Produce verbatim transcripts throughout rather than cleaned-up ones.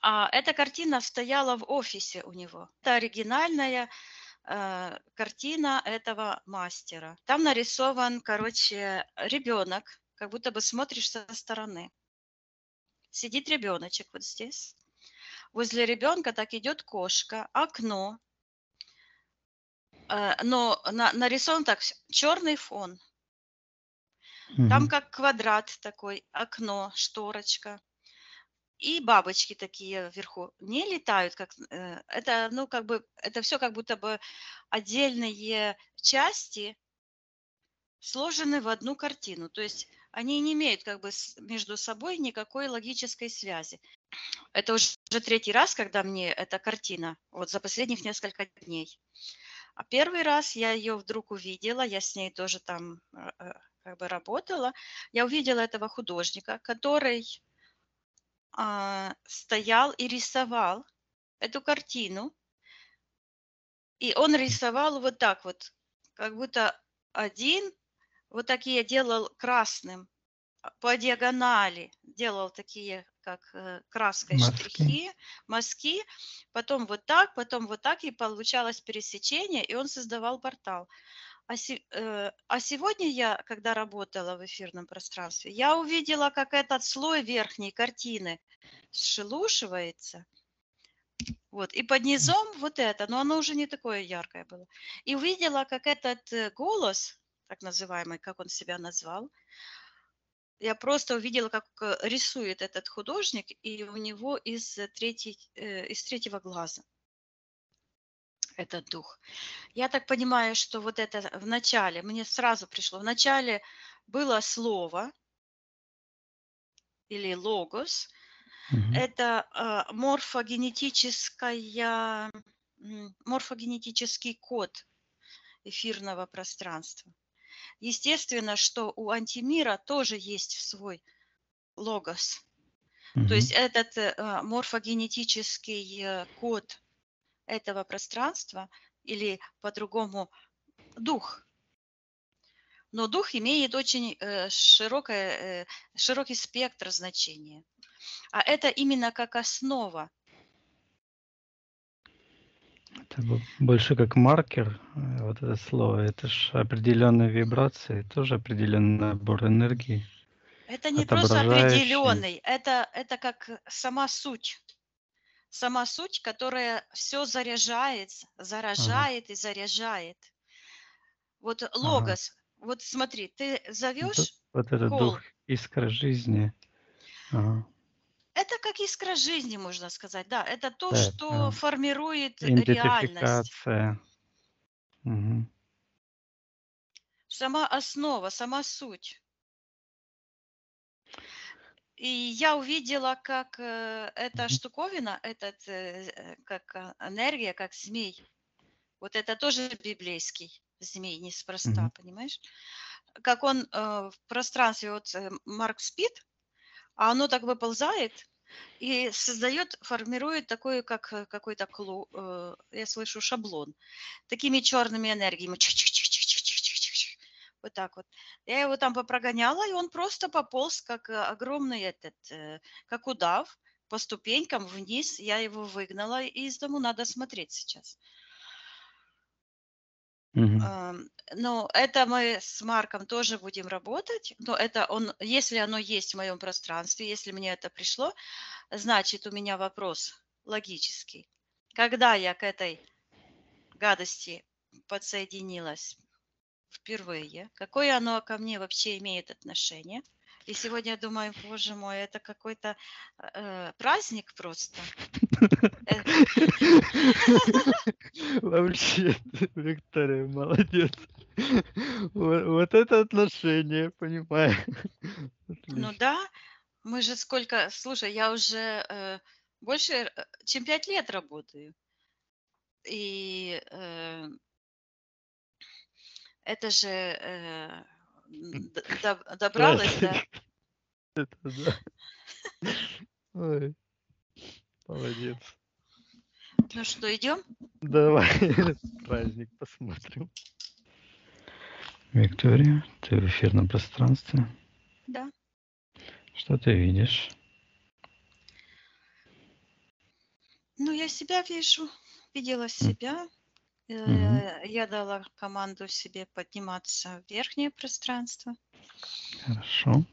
А эта картина стояла в офисе у него. Это оригинальная э, картина этого мастера. Там нарисован, короче, ребенок, как будто бы смотришь со стороны. Сидит ребеночек вот здесь. Возле ребенка так идет кошка, окно. Э, но на, нарисован так, черный фон. Там Мгм. как квадрат такой, окно, шторочка. И бабочки такие вверху не летают, как э, это, ну, как бы, это все как будто бы отдельные части сложены в одну картину. То есть они не имеют как бы с- между собой никакой логической связи. Это уже третий раз, когда мне эта картина, вот за последних несколько дней. А первый раз я ее вдруг увидела, я с ней тоже там э, э, как бы работала. Я увидела этого художника, который а, стоял и рисовал эту картину. И он рисовал вот так вот, как будто один вот такие делал красным а, по диагонали, делал такие, как э, краской Мазки. штрихи, мазки, потом вот так, потом вот так, и получалось пересечение, и он создавал портал. А, се- э, а сегодня я, когда работала в эфирном пространстве, я увидела, как этот слой верхней картины сшелушивается, вот, и под низом вот это, но оно уже не такое яркое было. И увидела, как этот э, голос, так называемый, как он себя назвал, я просто увидела, как э, рисует этот художник, и у него из, э, третьей, э, из третьего глаза этот дух. Я так понимаю, что вот это в начале, мне сразу пришло, в начале было слово или логос, Мгм. это э, морфогенетическая, м, морфогенетический код эфирного пространства. Естественно, что у антимира тоже есть свой логос. То Мгм. есть этот э, морфогенетический э, код этого пространства или по-другому дух. Но дух имеет очень э, широкое, э, широкий спектр значения. А это именно как основа. Это бо- больше как маркер, э, вот это слово. Это ж определенные вибрации, тоже определенный набор энергии, Это не просто отображающий. определенный, это, это как сама суть. Сама суть, которая все заряжает, Ага, заражает и заряжает. Вот ага. логос. Вот смотри, ты Вот, зовешь вот этот дух кол. искра жизни. Ага. Это как искра жизни, можно сказать. Да, это то, Да, что а, формирует реальность. идентификация. Мгм. Сама основа, сама суть. И я увидела, как э, эта Мгм. штуковина, этот, э, э, как э, энергия, как змей, вот это тоже библейский змей, неспроста, Мгм. понимаешь? Как он э, в пространстве, вот э, Марк спит, а оно так выползает и создает, формирует такой, как э, какой-то клу, э, я слышу, шаблон, такими черными энергиями. Чик-чик-чик-чик-чик-чик-чик-чик. Вот так вот. Я его там попрогоняла, и он просто пополз, как э, огромный этот, э, как удав, по ступенькам вниз. Я его выгнала из дому, надо смотреть сейчас. Мгм. Ам, но это мы с Марком тоже будем работать. Но это он, если оно есть в моем пространстве, если мне это пришло, значит, у меня вопрос логический. Когда я к этой гадости подсоединилась впервые, какое оно ко мне вообще имеет отношение? И сегодня я думаю, боже мой, это какой-то э, праздник просто. Э, Вообще, Виктория, молодец. Вот, вот это отношение, понимаю. ну Отлично. да, мы же сколько, слушай, я уже э, больше, э, чем пять лет работаю. И э, это же э, д- доб- добралась до... Праздник. Это да. Ой, молодец. Ну что, идем? Давай праздник посмотрим. Виктория, ты в эфирном пространстве. Да. Что ты видишь? Ну, я себя вижу, видела М. себя. Мгм. Э, Я дала команду себе подниматься в верхнее пространство. Хорошо.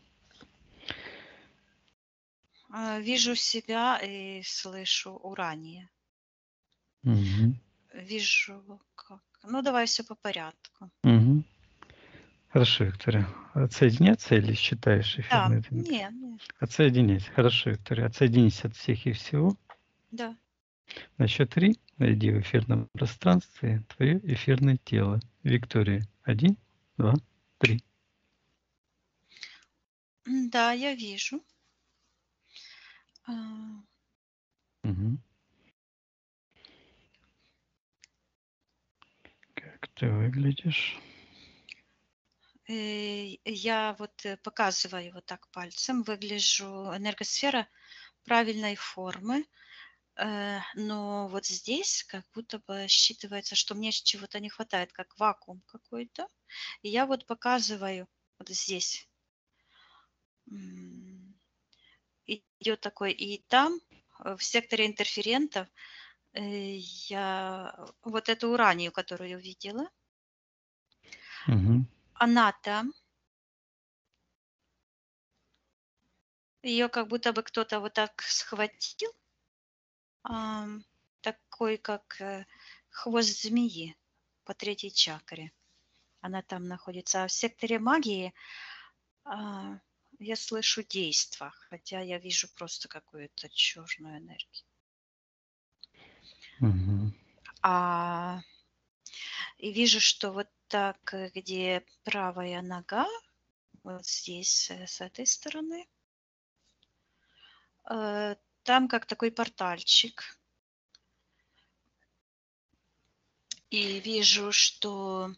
А, Вижу себя и слышу урание. Мгм. Вижу как. Ну, давай все по порядку. Мгм. Хорошо, Виктория. Отсоединяться или считаешь Да, эфирные ДНК? не, не, Отсоединять. Хорошо, Виктория. Отсоединись от всех и всего. да. На счет три найди в эфирном пространстве твое эфирное тело. Виктория. Один, два, три. М, Да, я вижу. А, Мгм. Как ты выглядишь? э, Я вот э, показываю вот так пальцем, выгляжу энергосфера правильной формы, э, но вот здесь как будто бы считывается, что мне чего-то не хватает, как вакуум какой-то. И я вот показываю вот здесь. м, Идет такой, и там, э, в секторе интерферентов, э, я вот эту уранию, которую видела, Мгм. она там, ее как будто бы кто-то вот так схватил, ам, такой как э, хвост змеи по третьей чакре. Она там находится. А в секторе магии а, я слышу действо, хотя я вижу просто какую-то черную энергию. Мгм. А, и вижу, что вот так, э, где правая нога, вот здесь, э, с этой стороны, э, там как такой портальчик. И вижу, что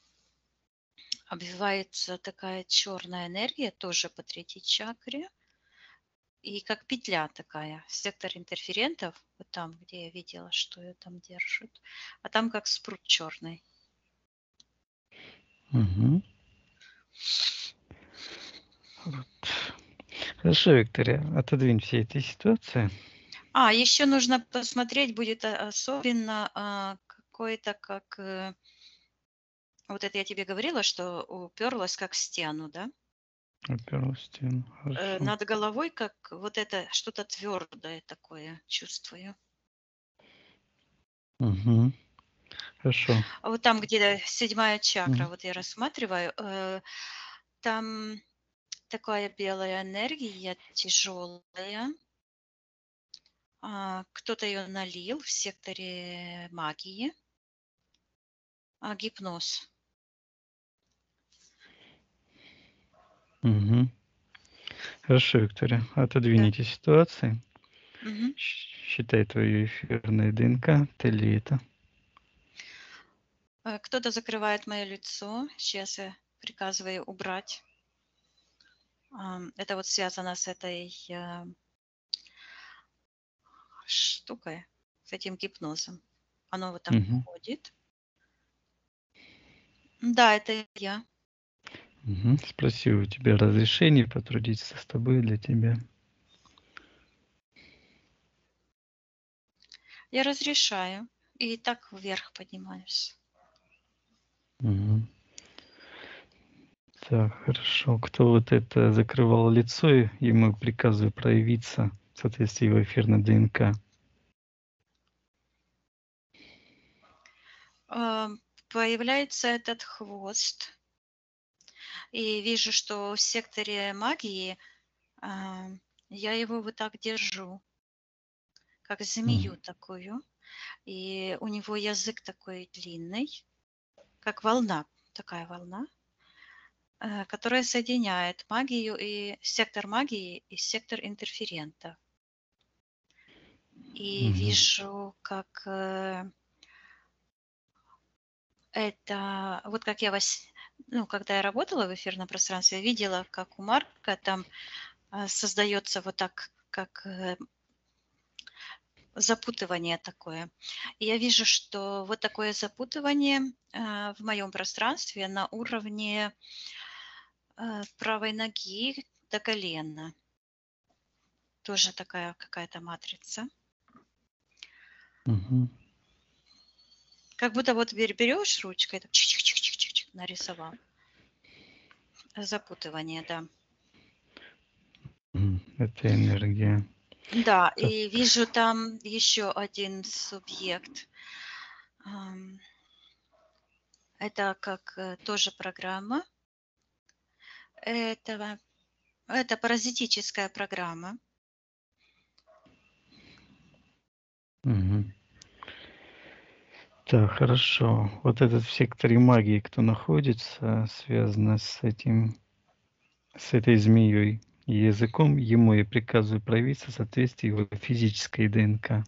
обвивается такая черная энергия, тоже по третьей чакре. И как петля такая, сектор интерферентов, вот там, где я видела, что ее там держат. А там как спрут черный. Мгм. Вот. Хорошо, Виктория, отодвинь все эти ситуации. А, еще нужно посмотреть, будет а, особенно а, какой-то, как... э, Вот это я тебе говорила, что уперлась как в стену, да? Уперлась в стену. Э, Хорошо. Над головой как вот это что-то твердое такое чувствую. Мгм. Хорошо. А вот там, где седьмая чакра, Мгм. вот я рассматриваю, э, там такая белая энергия, тяжелая. А, Кто-то ее налил в секторе магии. А, гипноз. Мгм. Хорошо, Виктория, отодвинь Да. эти ситуации. Мгм. Щ- Считай твою эфирное ДНК. Ты ли это? Э, Кто-то закрывает мое лицо. Сейчас я приказываю убрать. Ам, Это вот связано с этой э, штукой, с этим гипнозом. Оно вот так Мгм. уходит. Да, это я. Мгм. Спроси у тебя разрешение потрудиться с тобой для тебя. Я разрешаю. И так вверх поднимаюсь. Мгм. Так, хорошо. Кто вот это закрывал лицо, и ему приказываю проявиться в соответствии его эфирной ДНК. Ам, Появляется этот хвост. И вижу, что в секторе магии а, я его вот так держу, как змею Мгм. такую. И у него язык такой длинный, как волна, такая волна, э, которая соединяет магию и сектор магии и сектор интерферента. И Мгм. вижу, как э, это, вот как я вас, ну, когда я работала в эфирном пространстве, я видела, как у Марка там а, создается вот так, как э, запутывание такое. И я вижу, что вот такое запутывание а, в моем пространстве на уровне а, правой ноги до колена. Тоже такая какая-то матрица. Мгм. Как будто вот бер- берешь ручкой, так чик-чик-чик-чик-чик нарисовал. Запутывание, да. М, Это энергия. Да, Так. и вижу там еще один субъект. Ам, Это как э, тоже программа. Этого, это паразитическая программа. Мгм. Так, хорошо. Вот этот в секторе магии, кто находится, связано с этим, с этой змеей и языком, ему я приказываю проявиться в соответствии его физической ДНК.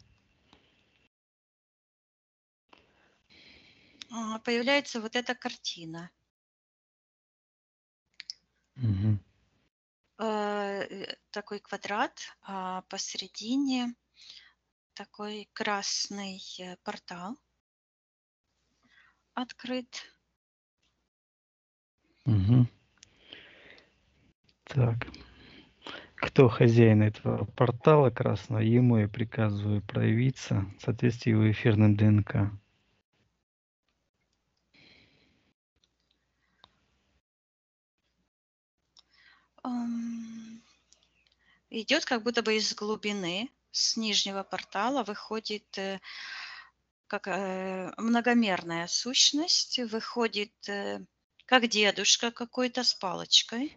А, Появляется вот эта картина. Мгм. Э, э, Такой квадрат, а посередине такой красный э, портал открыт. Мгм. Так. Кто хозяин этого портала красного, ему я приказываю проявиться в соответствии его эфирным ДНК. Ам, Идет как будто бы из глубины, с нижнего портала выходит э, как э, многомерная сущность, выходит э, как дедушка какой-то с палочкой,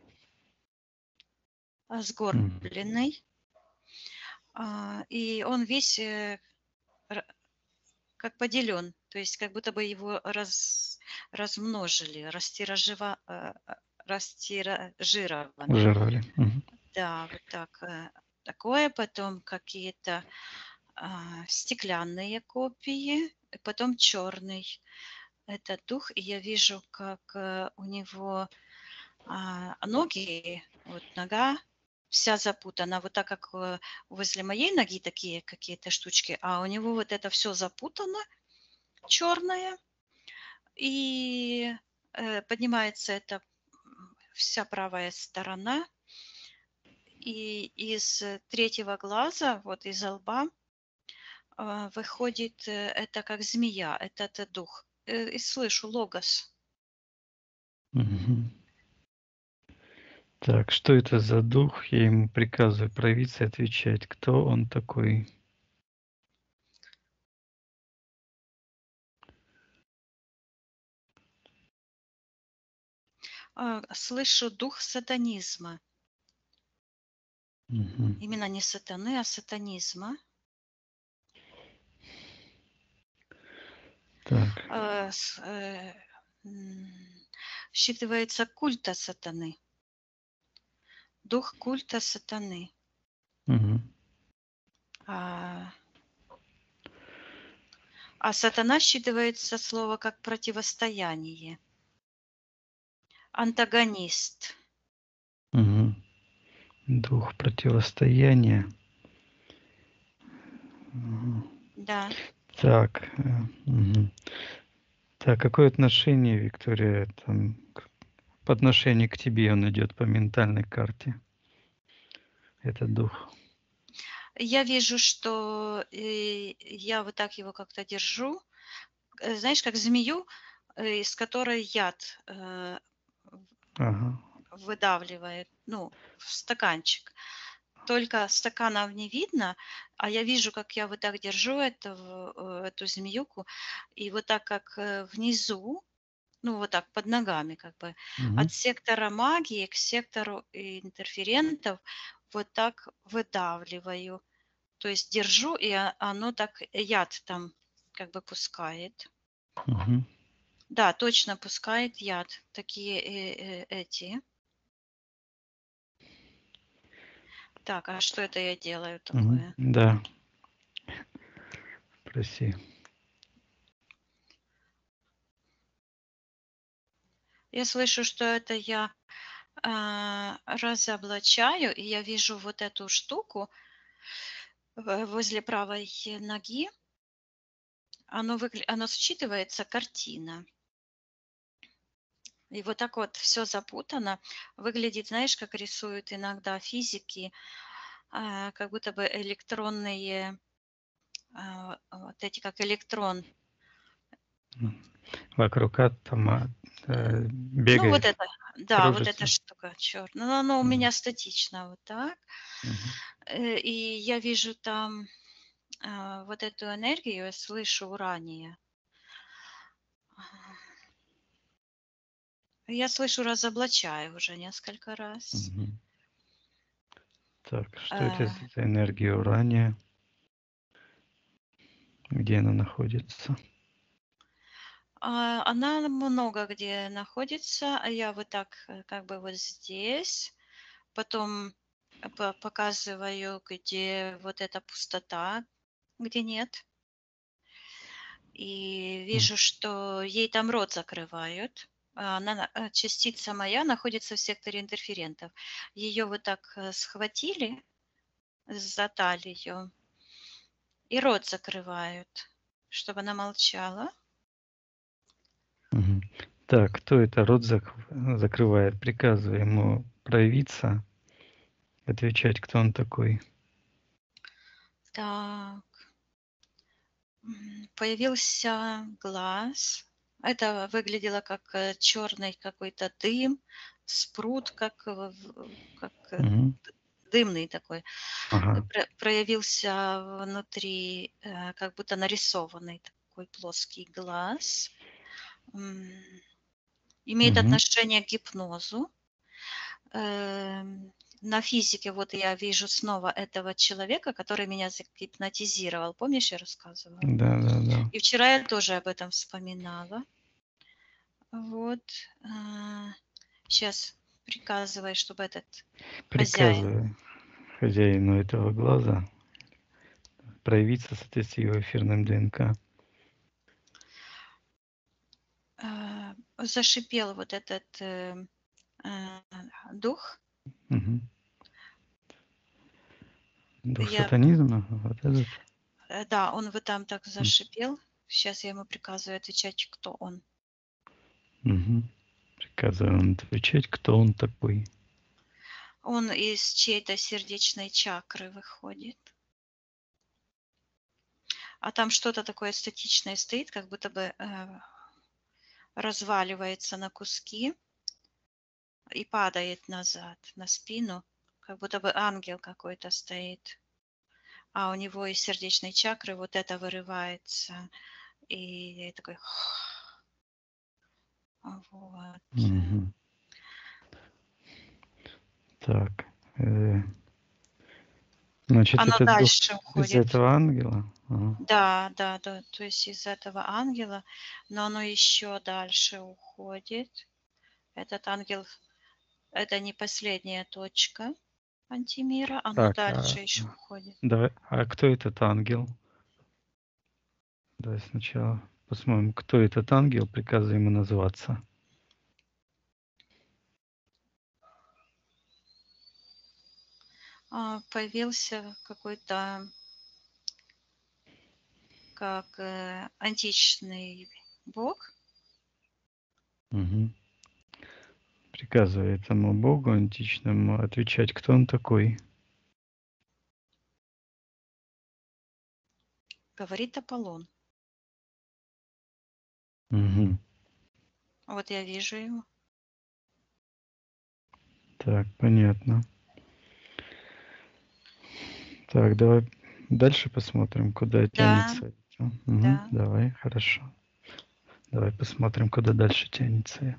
а, Мгм. сгорбленный. А, И он весь э, р- как поделен, то есть как будто бы его раз, размножили, растиражива, э, э, растиражировано. Жировали. Мгм. Да, вот так. э, Такое, потом какие-то а, стеклянные копии, и потом черный. Это дух, и я вижу, как э, у него а, ноги, вот нога вся запутана, вот так как э, возле моей ноги такие какие-то штучки, а у него вот это все запутано, черное, и э, поднимается это м, вся правая сторона, и из э, третьего глаза, вот из лба, а, выходит э, это как змея, этот э, дух. Э, И слышу логос. Мгм. Так, что это за дух? Я ему приказываю проявиться и отвечать, кто он такой. А, Слышу дух сатанизма. Мгм. Именно не сатаны, а сатанизма. Так. А, с- э, м, Считывается культа сатаны. Дух культа сатаны. Мгм. А, а сатана считывается слово как противостояние. Антагонист. Мгм. Дух противостояния. Мгм. Да. Так. э, мгм. Так, какое отношение, Виктория, там, к- по отношению к тебе он идет по ментальной карте, этот дух? Я вижу, что э, я вот так его как-то держу. Э, Знаешь, как змею, э, из которой яд э, Ага. выдавливает, ну, в стаканчик. Только стаканов не видно, а я вижу, как я вот так держу этого, э, эту змеюку, и вот так как э, внизу, ну, вот так под ногами, как бы, Мгм. от сектора магии к сектору интерферентов вот так выдавливаю. То есть держу, и а- оно так яд там как бы пускает. Мгм. Да, точно пускает яд. Такие э, э, эти. Так, а что это я делаю Мгм. такое? Да, прости. Я слышу, что это я а, разоблачаю, и я вижу вот эту штуку в- возле правой ноги. Оно, выгля- оно считывается картина. И вот так вот все запутано. Выглядит, знаешь, как рисуют иногда физики, а, как будто бы электронные а, вот эти как электрон. М. Вокруг атома э, Ну, вот бегает, это, да, вот эта кружится. штука черная. Но оно у Мгм. меня статично вот так. Мгм. Э, И я вижу там а, вот эту энергию, я слышу урания. Я слышу разоблачаю уже несколько раз. Мгм. Так, что это Э, за энергия урания? Где она находится? а, Она много где находится, а я вот так э, как бы вот здесь, потом э, по- показываю, где вот эта пустота, где нет, и М. вижу, что ей там рот закрывают. А Она, на- э, частица моя находится в секторе интерферентов. Ее вот так э, схватили за талию и рот закрывают, чтобы она молчала. Мгм. Так, кто это рот зак- закрывает? Приказывай ему проявиться, отвечать, кто он такой. Так, м, появился глаз. Это выглядело как черный какой-то дым, спрут, как, э, в- как э, Мгм. дымный такой. Ага. Про- проявился внутри, э, как будто нарисованный такой плоский глаз. М, Имеет Мгм. отношение к гипнозу. Эм, На физике вот я вижу снова этого человека, который меня загипнотизировал. Помнишь, я рассказывала? Да, да, да. И вчера я тоже об этом вспоминала. Вот. Сейчас приказывай, чтобы этот хозяин. Приказывай хозяину этого глаза проявиться в соответствии его эфирным ДНК. э, Зашипел вот этот э, э, дух. Мгм. Дух Я, сатанизма, вот этот. э, да, он вот там так М. зашипел. Сейчас я ему приказываю отвечать, кто он. Мгм. Приказываю он отвечать, кто он такой. Он из чьей-то сердечной чакры выходит. А там что-то такое статичное стоит, как будто бы э, разваливается на куски и падает назад на спину, как будто бы ангел какой-то стоит. А у него из сердечной чакры вот это вырывается. И такой вот. Мгм. Так. э, Значит, Оно этот дух дальше из уходит. этого ангела. Ага. Да, да, да, то есть из этого ангела, но оно еще дальше уходит. Этот ангел, это не последняя точка антимира, оно Так, а, дальше еще уходит. давай, а кто этот ангел? Давай сначала посмотрим, кто этот ангел, приказывай ему назваться. А, Появился какой-то как э, античный бог. Мгм. Приказывай этому богу античному отвечать, кто он такой. Говорит Аполлон. Мгм. Вот я вижу его. Так, понятно. Так, давай дальше посмотрим, куда Да, тянется это. Мгм. да. Давай, хорошо. Давай посмотрим, куда дальше тянется.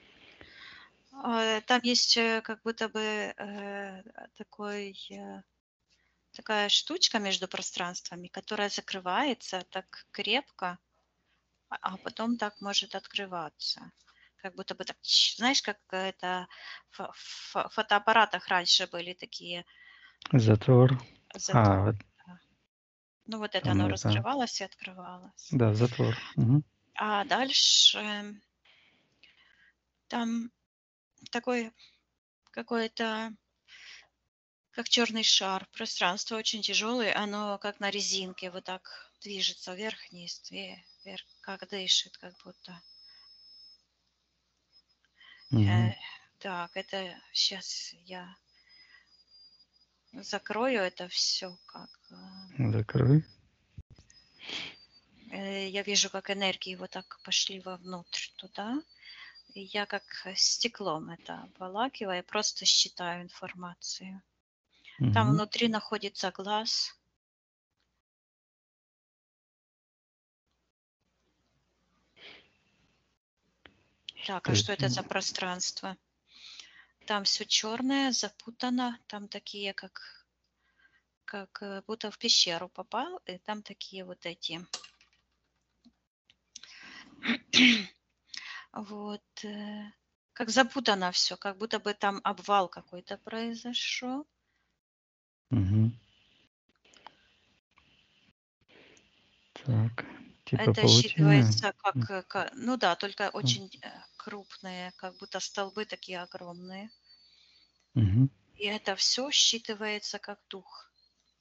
А, Там есть э, как будто бы э, такой, э, такая штучка между пространствами, которая закрывается так крепко, а а потом так может открываться. Как будто бы так, чш, знаешь, как это в фо- фотоаппаратах раньше были такие Затвор. А, затворы. вот Да. Ну вот это там оно это. раскрывалось и открывалось. Да, затвор. Мгм. А дальше там такой какой-то, как черный шар, пространство очень тяжелое, оно как на резинке вот так движется вверх-вниз, ве- вверх, как дышит, как будто. Э, Мгм. Так, это сейчас я закрою это все как. э, Закрой. Э, Я вижу, как энергии вот так пошли вовнутрь туда. И я как э, стеклом это обволакиваю, просто считаю информацию. Там Мгм. внутри находится глаз. Так, Что а что это? это за пространство? Там все черное, запутано, там такие, как, как э, будто в пещеру попал, и там такие вот эти. Вот. э, Как запутано все, как будто бы там обвал какой-то произошел. Мгм. Так, типа Это паутина. считывается М, как, э, ка- ну да, только м, очень э, крупные, как будто столбы такие огромные. мгм, И это все считывается как дух.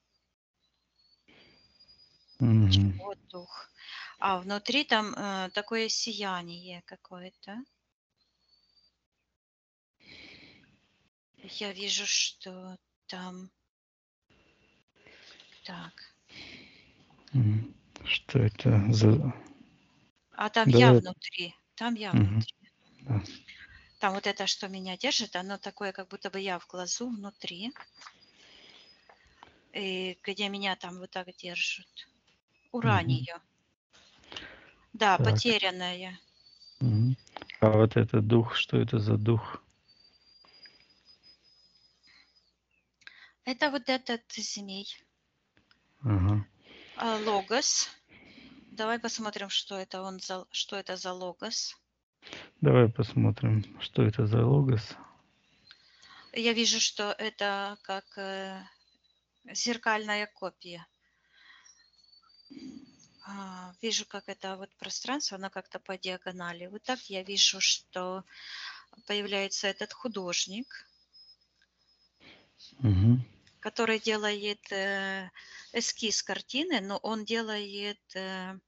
мгм. Чего дух? А внутри там э, такое сияние какое-то. Я вижу, что там... Так. М. Что это за... А там я Давай. внутри. Там я Мгм. внутри. Да. Там вот это, что меня держит, оно такое, как будто бы я в глазу внутри. И где меня там вот так держат. Мгм. Уранию. Да, Так. потерянная. Мгм. А вот этот дух, что это за дух? Это вот этот змей. Ага. А, Логос. Давай посмотрим, что это он за, что это за логос. Давай посмотрим, что это за логос. Я вижу, что это как э, зеркальная копия. А, вижу, как это вот пространство, оно как-то по диагонали. Вот так я вижу, что появляется этот художник, Мгм. который делает э, эскиз картины, но он делает э,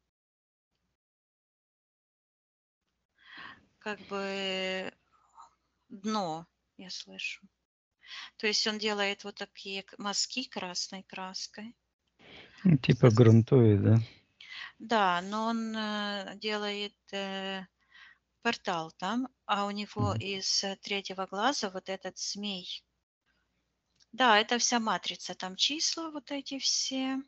как бы дно, я слышу. То есть он делает вот такие к- мазки красной краской. Ну, типа грунтует, да? Да, но он э, делает э, портал там, а у него Мгм. из э, третьего глаза вот этот змей. Да, это вся матрица, там числа вот эти все.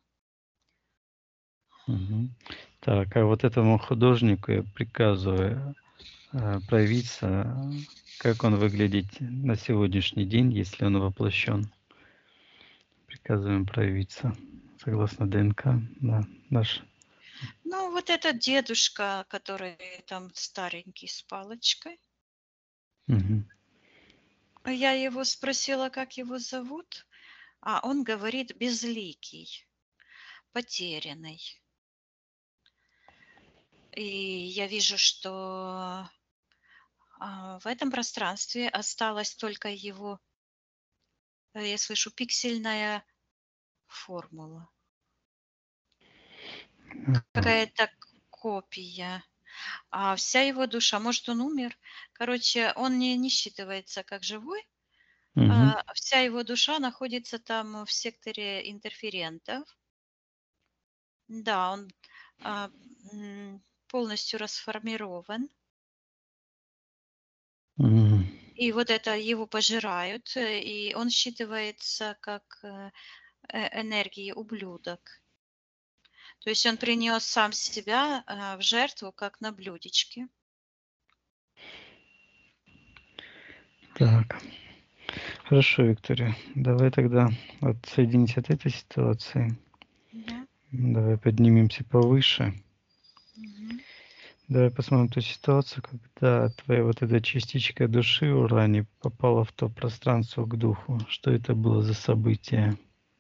Мгм. Так, а вот этому художнику я приказываю э, проявиться, как он выглядит на сегодняшний день, если он воплощен. Приказываем проявиться согласно ДНК, да, наш. Ну, вот этот дедушка, который там старенький с палочкой. Мгм. А я его спросила, как его зовут, а он говорит безликий, потерянный. И я вижу, что а, в этом пространстве осталась только его, э, я слышу, пиксельная формула. Какая-то копия. А вся его душа, может, он умер? Короче, он не, не считывается как живой. Мгм. А, вся его душа находится там в секторе интерферентов. Да, он а, м, полностью расформирован. Мгм. И вот это его пожирают, э, и он считывается как э, э, энергии ублюдок. То есть он принес сам себя а, в жертву, как на блюдечке. Так, хорошо, Виктория. Давай тогда отсоединись от этой ситуации. Да. Давай поднимемся повыше. Мгм. Давай посмотрим ту ситуацию, когда твоя вот эта частичка души Урани попала в то пространство к духу. Что это было за событие?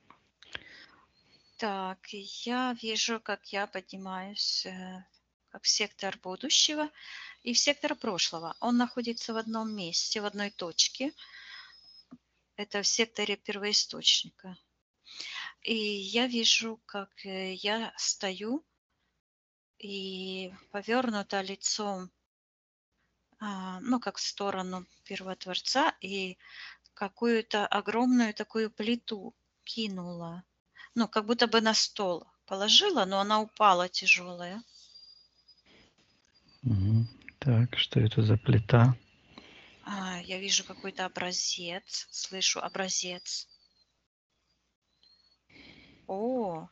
Так, и я вижу, как я поднимаюсь э, как в сектор будущего и в сектор прошлого. Он находится в одном месте, в одной точке. Это в секторе первоисточника. И я вижу, как э, я стою и повернута лицом, а, ну, как в сторону Первотворца, и какую-то огромную такую плиту кинула. Ну, как будто бы на стол положила, но она упала тяжелая. Так, что это за плита? А, я вижу какой-то образец, слышу образец. О,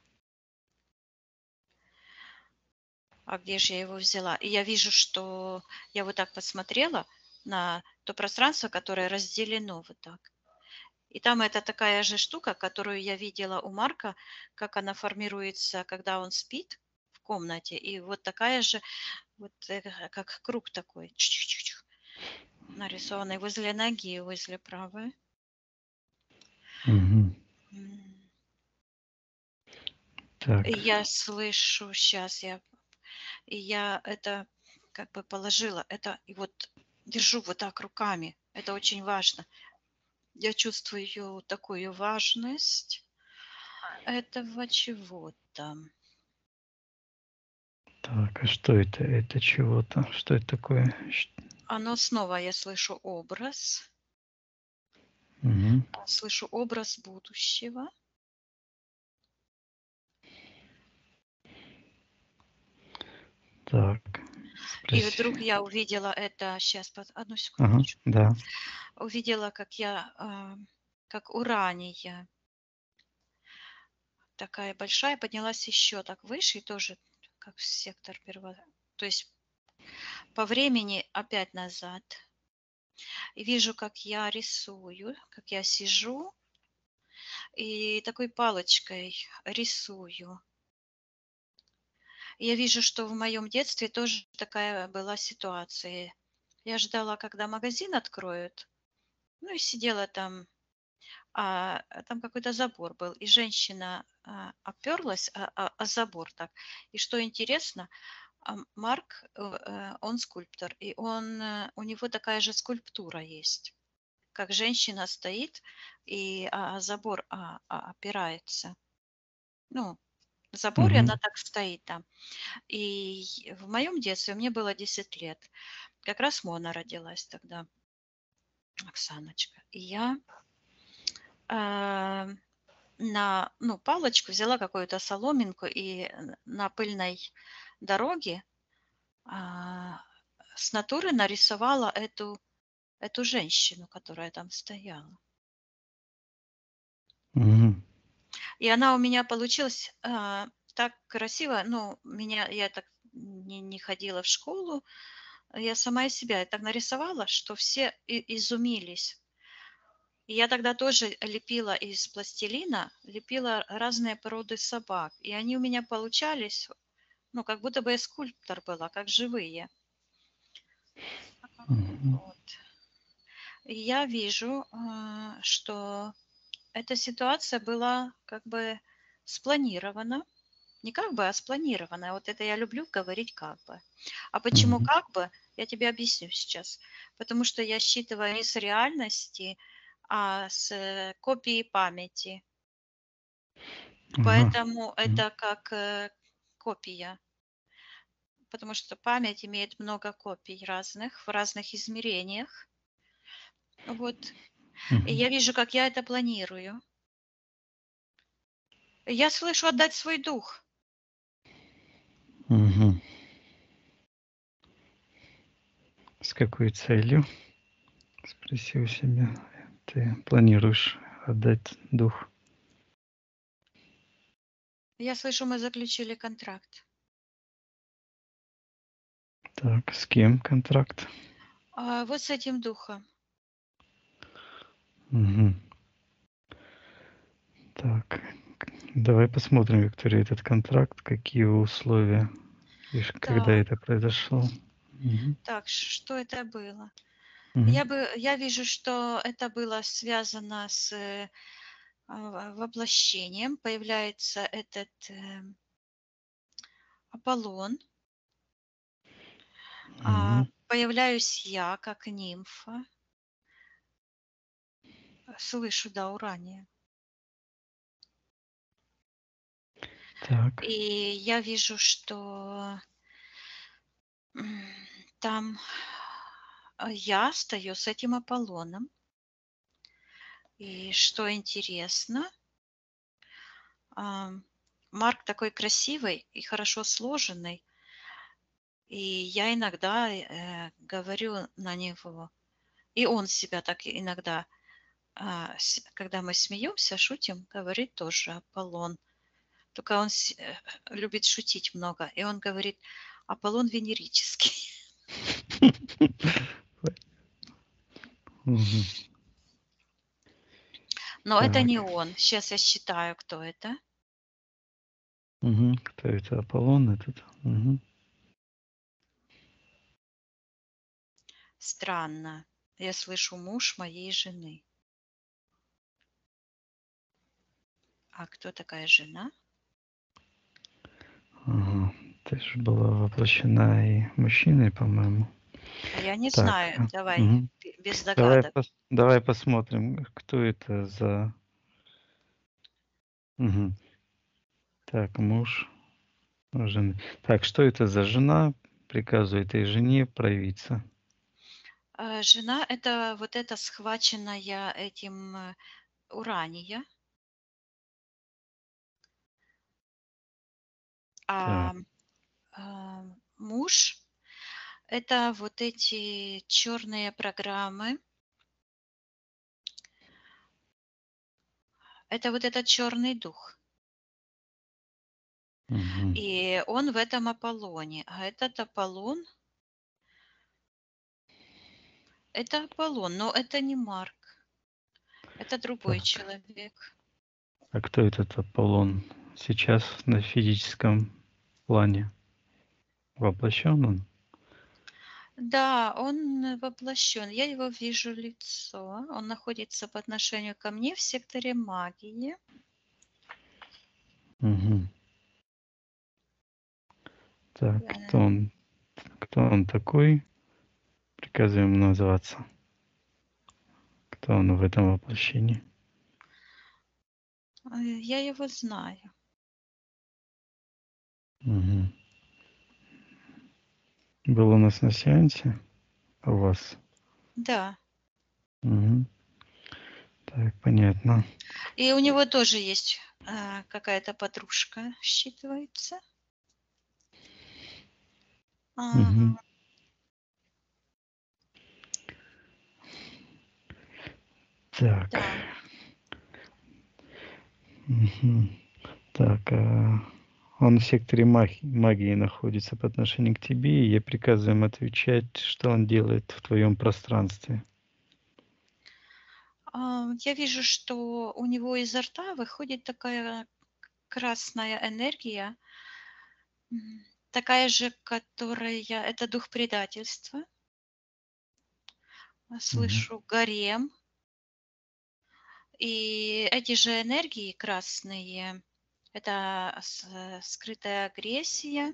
а где же я его взяла? И я вижу, что я вот так посмотрела на то пространство, которое разделено вот так. И там это такая же штука, которую я видела у Марка, как она формируется, когда он спит в комнате. И вот такая же, вот э, как круг такой, чик-чик-чик, нарисованный возле ноги, возле правой. Мгм. М. Так, И я слышу, сейчас я, и я это как бы положила, это и вот держу вот так руками. Это очень важно. Я чувствую такую важность этого чего-то. так, а что это? Это чего-то? Что это такое? Щ- Оно снова, я слышу образ, Мгм. слышу образ будущего. Так, И спроси. вдруг я увидела это, сейчас, одну Ага, секундочку, да. увидела, как я, а, как урания, такая большая, поднялась еще так выше, и тоже как сектор перво, то есть по времени опять назад. И вижу, как я рисую, как я сижу и такой палочкой рисую. И я вижу, что в моем детстве тоже такая была ситуация. Я ждала, когда магазин откроют, ну и сидела там, а а там какой-то забор был, и женщина а, оперлась о, о- о забор так. И что интересно, а, Марк, э, э, он скульптор, и он, э, у него такая же скульптура есть, как женщина стоит и а, о забор а, а, опирается. Ну, забор, и Мгм. она так стоит там. И в моем детстве, мне было десять лет, как раз Мона родилась тогда, Оксаночка. И я а, на ну, палочку взяла какую-то соломинку и н- на пыльной дороге а, с натуры нарисовала эту, эту женщину, которая там стояла. Мгм. И она у меня получилась а, так красиво. Ну, меня, я так не, не ходила в школу, я сама из себя так нарисовала, что все и- изумились. И я тогда тоже лепила из пластилина, лепила разные породы собак. И они у меня получались, ну, как будто бы я скульптор была, как живые. Мгм. Вот. И я вижу, а, что эта ситуация была как бы спланирована. Не как бы, а спланирована. Вот это я люблю говорить как бы. А почему Мгм. как бы, я тебе объясню сейчас. Потому что я считываю не с реальности, а с э, копии памяти. Ага. Поэтому М. это как э, копия. Потому что память имеет много копий разных, в разных измерениях. Вот. И Мгм. я вижу, как я это планирую. И я слышу отдать свой дух. Мгм. С какой целью? Спроси у себя. Ты планируешь отдать дух? Я слышу, мы заключили контракт. Так, с кем контракт? А вот с этим духом. Мгм. Так, давай посмотрим, Виктория, этот контракт, какие условия, и ш- когда Так, это произошло. Мгм. так, что это было? Мгм. Я бы, я вижу, что это было связано с э, а, воплощением. Появляется этот э, Аполлон, а, Мгм. появляюсь я как нимфа, слышу, да, урания. Так. И я вижу, что м, там а, я стою с этим Аполлоном. И что интересно, а, Марк такой красивый и хорошо сложенный, И я иногда э, говорю на него, и он себя так иногда, а, с- когда мы смеемся, шутим, говорит тоже Аполлон. Только он с- э, любит шутить много, и он говорит Аполлон венерический. Мгм. Но это Так. не он. Сейчас я считаю, кто это. Мгм. Кто это? Аполлон этот? Мгм. Странно. Я слышу муж моей жены. А кто такая жена? Ага. Ты же была воплощена и мужчиной, по-моему. А я не Так. знаю. а, Давай мгм. б- без Давай, догадок. пос- давай посмотрим, кто это за... Мгм. Так, муж жены. Так, что это за жена? Приказывает этой жене проявиться. А, Жена– это вот эта схваченная этим э, урания. Так. А а, муж– это вот эти черные программы. Это вот этот черный дух. Мгм. И он в этом Аполлоне. А этот Аполлон– это Аполлон, но это не Марк. Это другой Так. человек. А кто этот Аполлон сейчас на физическом плане? Воплощен он? Да, он воплощен. Я его вижу лицо. Он находится по отношению ко мне в секторе магии. Мгм. Так, кто Э, он? Кто он такой? Приказываем называться. Кто он в этом воплощении? э, Я его знаю. Мгм. Был у нас на сеансе у вас. Да. Мгм. Так, понятно. И у него тоже есть э, какая-то подружка, считывается. Мгм. Ага. Так. Да. Мгм. Так, а он в секторе махи- магии находится по отношению к тебе, и я приказываю им отвечать, что он делает в твоем пространстве. А, Я вижу, что у него изо рта выходит такая красная энергия, м, такая же, которая... Это дух предательства. А, Мгм. Слышу гарем. И эти же энергии красные– это с- скрытая агрессия.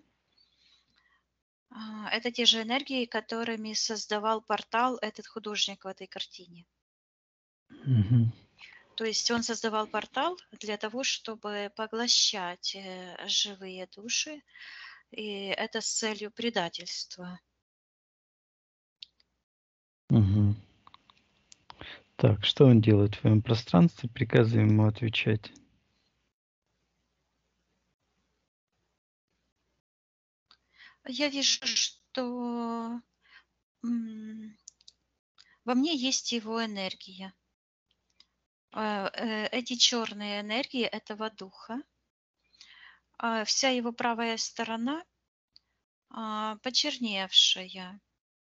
А, Это те же энергии, которыми создавал портал этот художник в этой картине. Мгм. То есть он создавал портал для того, чтобы поглощать э, живые души, и это с целью предательства. Мгм. Так, что он делает в твоем пространстве? Приказываем ему отвечать. Я вижу, что м, во мне есть его энергия. А, э, Эти черные энергии этого духа, а вся его правая сторона а, почерневшая.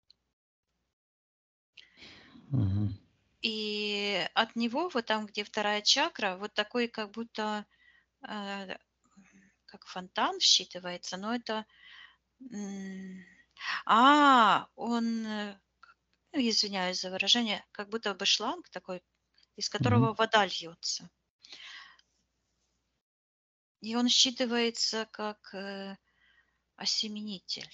Мгм. И от него, вот там, где вторая чакра, вот такой как будто э, как фонтан считывается, но это... м, А, он, э, ну, извиняюсь за выражение, как будто бы шланг такой, из Мгм. которого вода льется. И он считывается как э, осеменитель.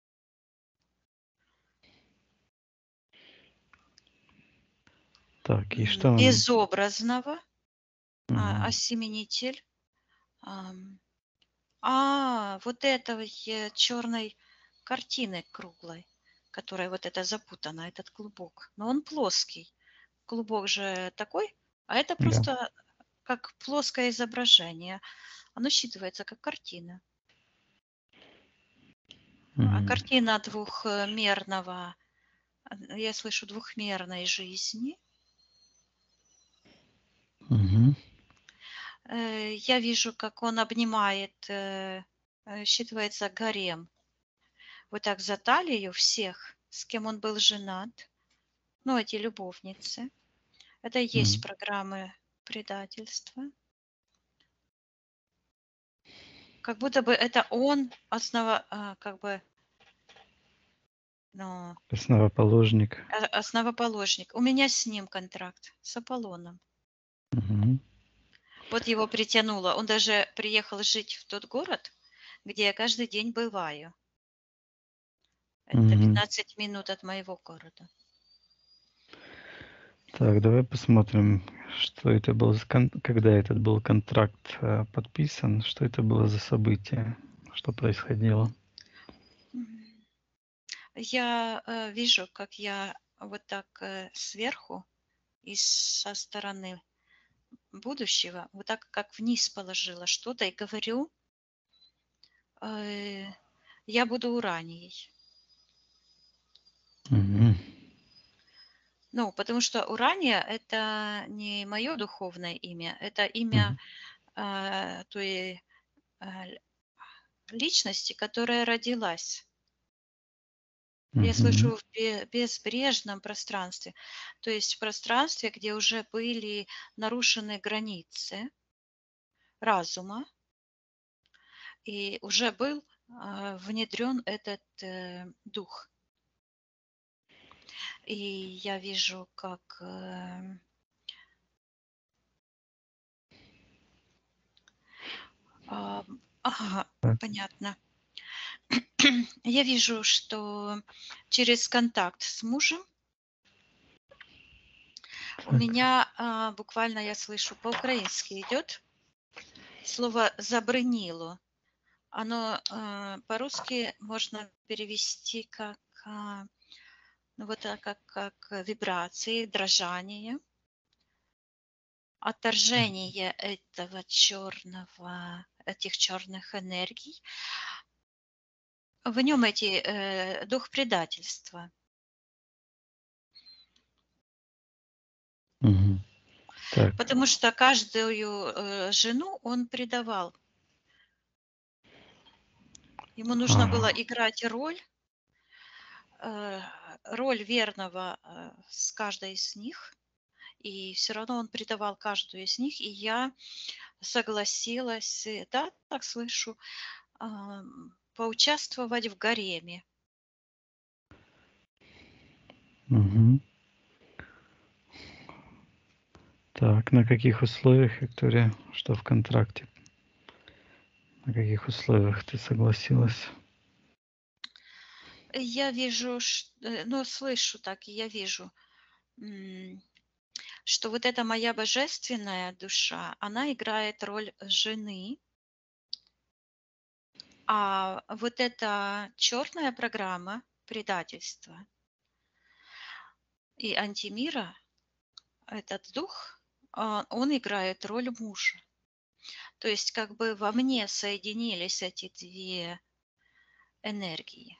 Так, и М, что он? Безобразного а, Мгм. осеменитель. Ам, А, вот этой черной картины круглой, которая вот эта запутана, этот клубок. Но он плоский. Клубок же такой, а это Да. просто как плоское изображение. Оно считывается как картина. А, Мгм. Картина двухмерного, э, я слышу, двухмерной жизни. Мгм. Э, Я вижу, как он обнимает, э, э, считывается гарем, вот так за талию всех, с кем он был женат, ну, эти любовницы. Это и есть М. программы предательства. Как будто бы это он основа а, как бы, ну, Основоположник. а, основоположник. У меня с ним контракт, с Аполлоном. Мгм. Вот его притянуло. Он даже приехал жить в тот город, где я каждый день бываю. Это Мгм. пятнадцать минут от моего города. Так, давай посмотрим, что это был за кон когда этот был контракт, э, подписан, что это было за событие, что происходило. Мгм. Я, э, вижу, как я вот так, э, сверху и со стороны будущего, вот так как вниз положила что-то и говорю, э, я буду Уранией. Мгм. Ну, потому что Урания — это не мое духовное имя, это имя, Мгм. а, той, а, ль личности, которая родилась. Я Мгм. слышу в бе безбрежном пространстве, то есть в пространстве, где уже были нарушены границы разума, и уже был, а, внедрен этот, э, дух. И я вижу, как, э ам, ага, Так, понятно. Я вижу, что через контакт с мужем у так. меня, а, буквально я слышу, по-украински идет слово "забрынило". Оно, а, по-русски можно перевести как, а, ну, вот, а, как как э, вибрации, дрожание, отторжение этого черного, этих черных энергий. В нем эти, э, дух предательства. Мгм. Так. Потому что каждую, э, жену он предавал. Ему нужно было Ага. играть роль, э, роль верного, э, с каждой из них, и все равно он предавал каждую из них. И я согласилась, э, да, так слышу, ам, поучаствовать в гареме. Мгм. Так, на каких условиях, Виктория? Что в контракте? На каких условиях ты согласилась? Я вижу, ш э, ну, слышу так, и я вижу, м, что вот эта моя божественная душа, она играет роль жены. А вот эта черная программа предательства и антимира, этот дух, а, он играет роль мужа. То есть как бы во мне соединились эти две энергии.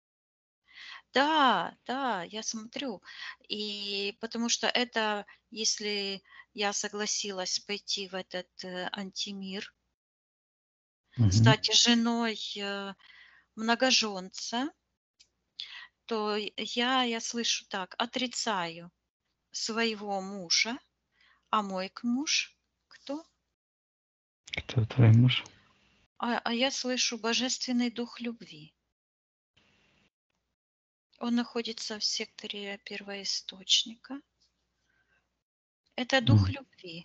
Да, да, я смотрю. И потому что это, если я согласилась пойти в этот, э, антимир, Мгм. стать женой, э, многоженца, то я я слышу так: отрицаю своего мужа, а мой к муж кто? Кто твой муж? А, а я слышу божественный дух любви. Он находится в секторе первоисточника. Это дух М. любви.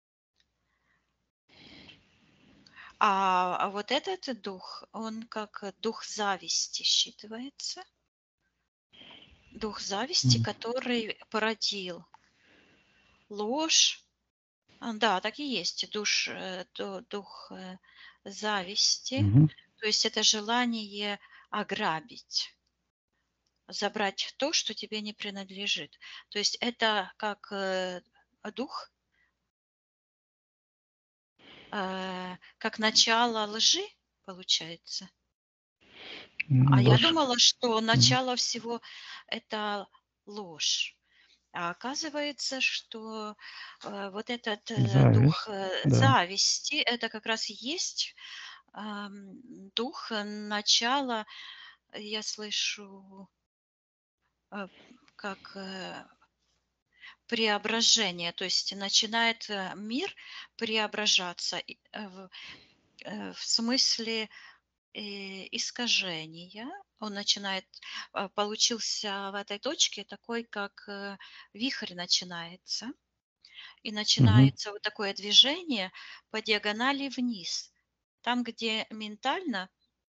А, а вот этот дух, он как э, дух зависти считывается. Дух зависти, М. который породил ложь. А, да, так и есть. Душ, э, ду- дух э, зависти. Мгм. То есть это желание ограбить, забрать то, что тебе не принадлежит. То есть это как, э, дух, э, как начало лжи, получается. Ну, А я ваш... думала, что Мгм. начало всего это ложь. А оказывается, что э, вот этот э, дух Зависть, э, да. зависти, это как раз и есть ам, дух э, начала, я слышу, э, как э, преображение, то есть начинает э, мир преображаться и, э, в, э, в смысле э, искажения. Он начинает, а, получился в этой точке такой, как э, вихрь начинается, и Мгм. начинается вот такое движение по диагонали вниз. Там, где ментально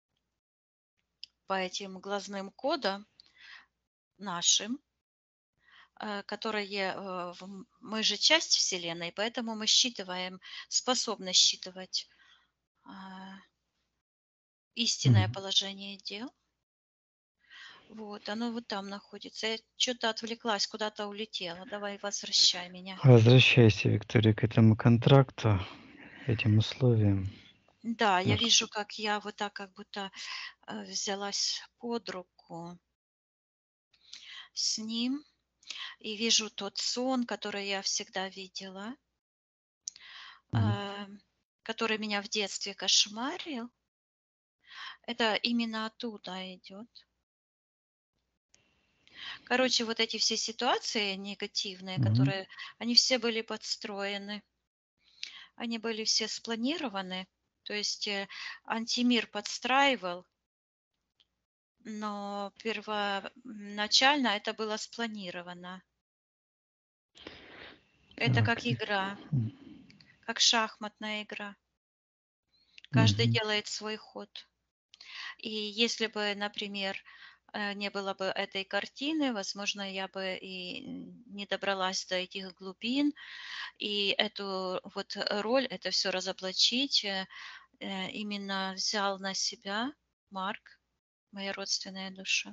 по этим глазным кодам нашим, э, которые, э, в м мы же часть Вселенной, поэтому мы считываем, способны считывать, а, истинное Мгм. положение дел. Вот, оно вот там находится. Я чё то отвлеклась, куда-то улетела. Давай, возвращай меня. Возвращайся, Виктория, к этому контракту, этим условиям. Да, я Наш... вижу, как я вот так как будто, э, взялась под руку с ним и вижу тот сон, который я всегда видела, Мгм. э, который меня в детстве кошмарил. Это именно оттуда идет. Короче, вот эти все ситуации негативные, Мгм. которые, они все были подстроены, они были все спланированы. То есть э, антимир подстраивал, но первоначально это было спланировано. Это Так. как игра, М. как шахматная игра. Каждый Мгм. делает свой ход. И если бы, например, э, не было бы этой картины, возможно, я бы и не добралась до этих глубин, и эту вот роль, это все разоблачить, э, э, именно взял на себя Марк, моя родственная душа.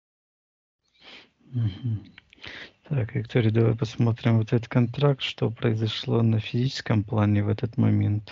Мгм. Так, Виктория, давай посмотрим вот этот контракт, что произошло на физическом плане в этот момент.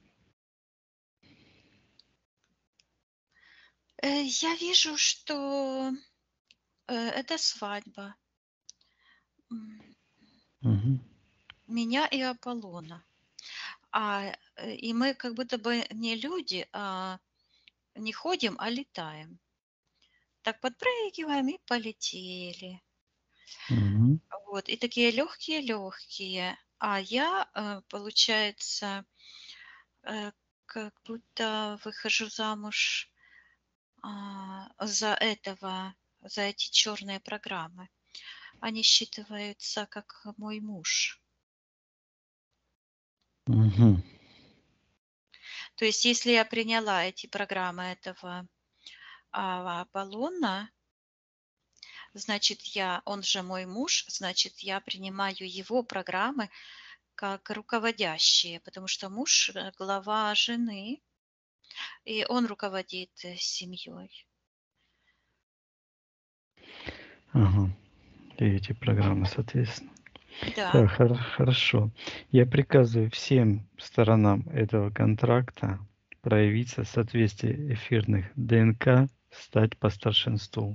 Э, Я вижу, что э, это свадьба м, Мгм. меня и Аполлона. А, э, и мы как будто бы не люди, а не ходим, а летаем. Так подпрыгиваем и полетели. Мгм. Вот, и такие легкие-легкие. А я, э, получается, э, как будто выхожу замуж а, за этого, за эти черные программы. Они считываются как мой муж. Мгм. То есть, если я приняла эти программы этого а, Аполлона, значит, я, он же мой муж, значит, я принимаю его программы как руководящие, потому что муж э, глава жены, и он руководит э, семьей. Ага. И эти программы, соответственно. Да. Так, хор- хорошо. Я приказываю всем сторонам этого контракта проявиться в соответствии эфирных ДНК, стать по старшинству.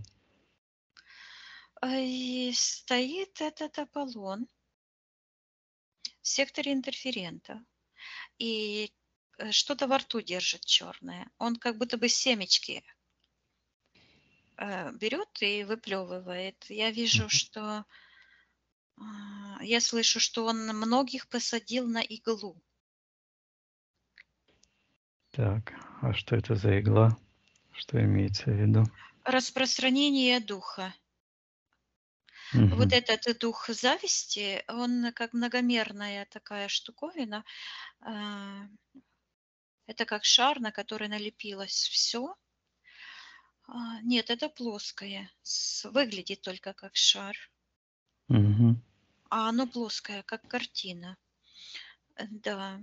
А, И стоит этот Аполлон в секторе интерферента, и э, что-то во рту держит черное. Он как будто бы семечки э, берет и выплевывает. Я вижу, Мгм. что а, я слышу, что он многих посадил на иглу. Так, а что это за игла? Что имеется в виду? Распространение духа. Вот Мгм. этот э, дух зависти, он как многомерная такая штуковина. а, Это как шар, на который налепилось все. Нет, это плоское. С- Выглядит только как шар, Мгм. а оно плоское, как картина. Э, Да.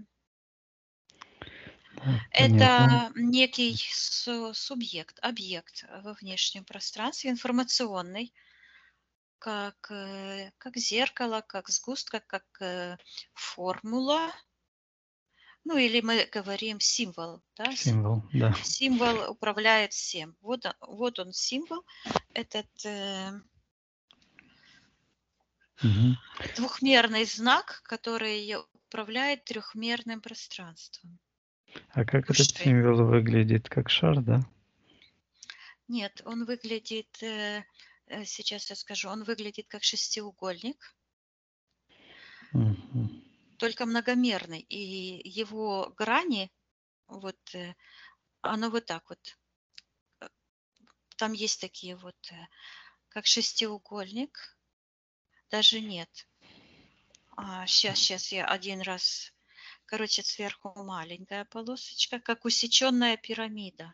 Так, понятно. Это некий су- субъект, объект во внешнем пространстве, информационный, как, э, как зеркало, как сгустка, как э, формула, Ну, или мы говорим символ, да, символ. Символ, да. Символ управляет всем. Вот, он- вот он символ, этот э, Мгм. двухмерный знак, который управляет трехмерным пространством А как этот души. символ выглядит? Как шар, да? Нет, он выглядит, э, э, сейчас я скажу, он выглядит как шестиугольник, Мгм. только многомерный, и его грани, вот, э, оно вот так вот, э, там есть такие вот, э, как шестиугольник, даже нет. А, щас, щас я один раз, короче, сверху маленькая полосочка, как усеченная пирамида.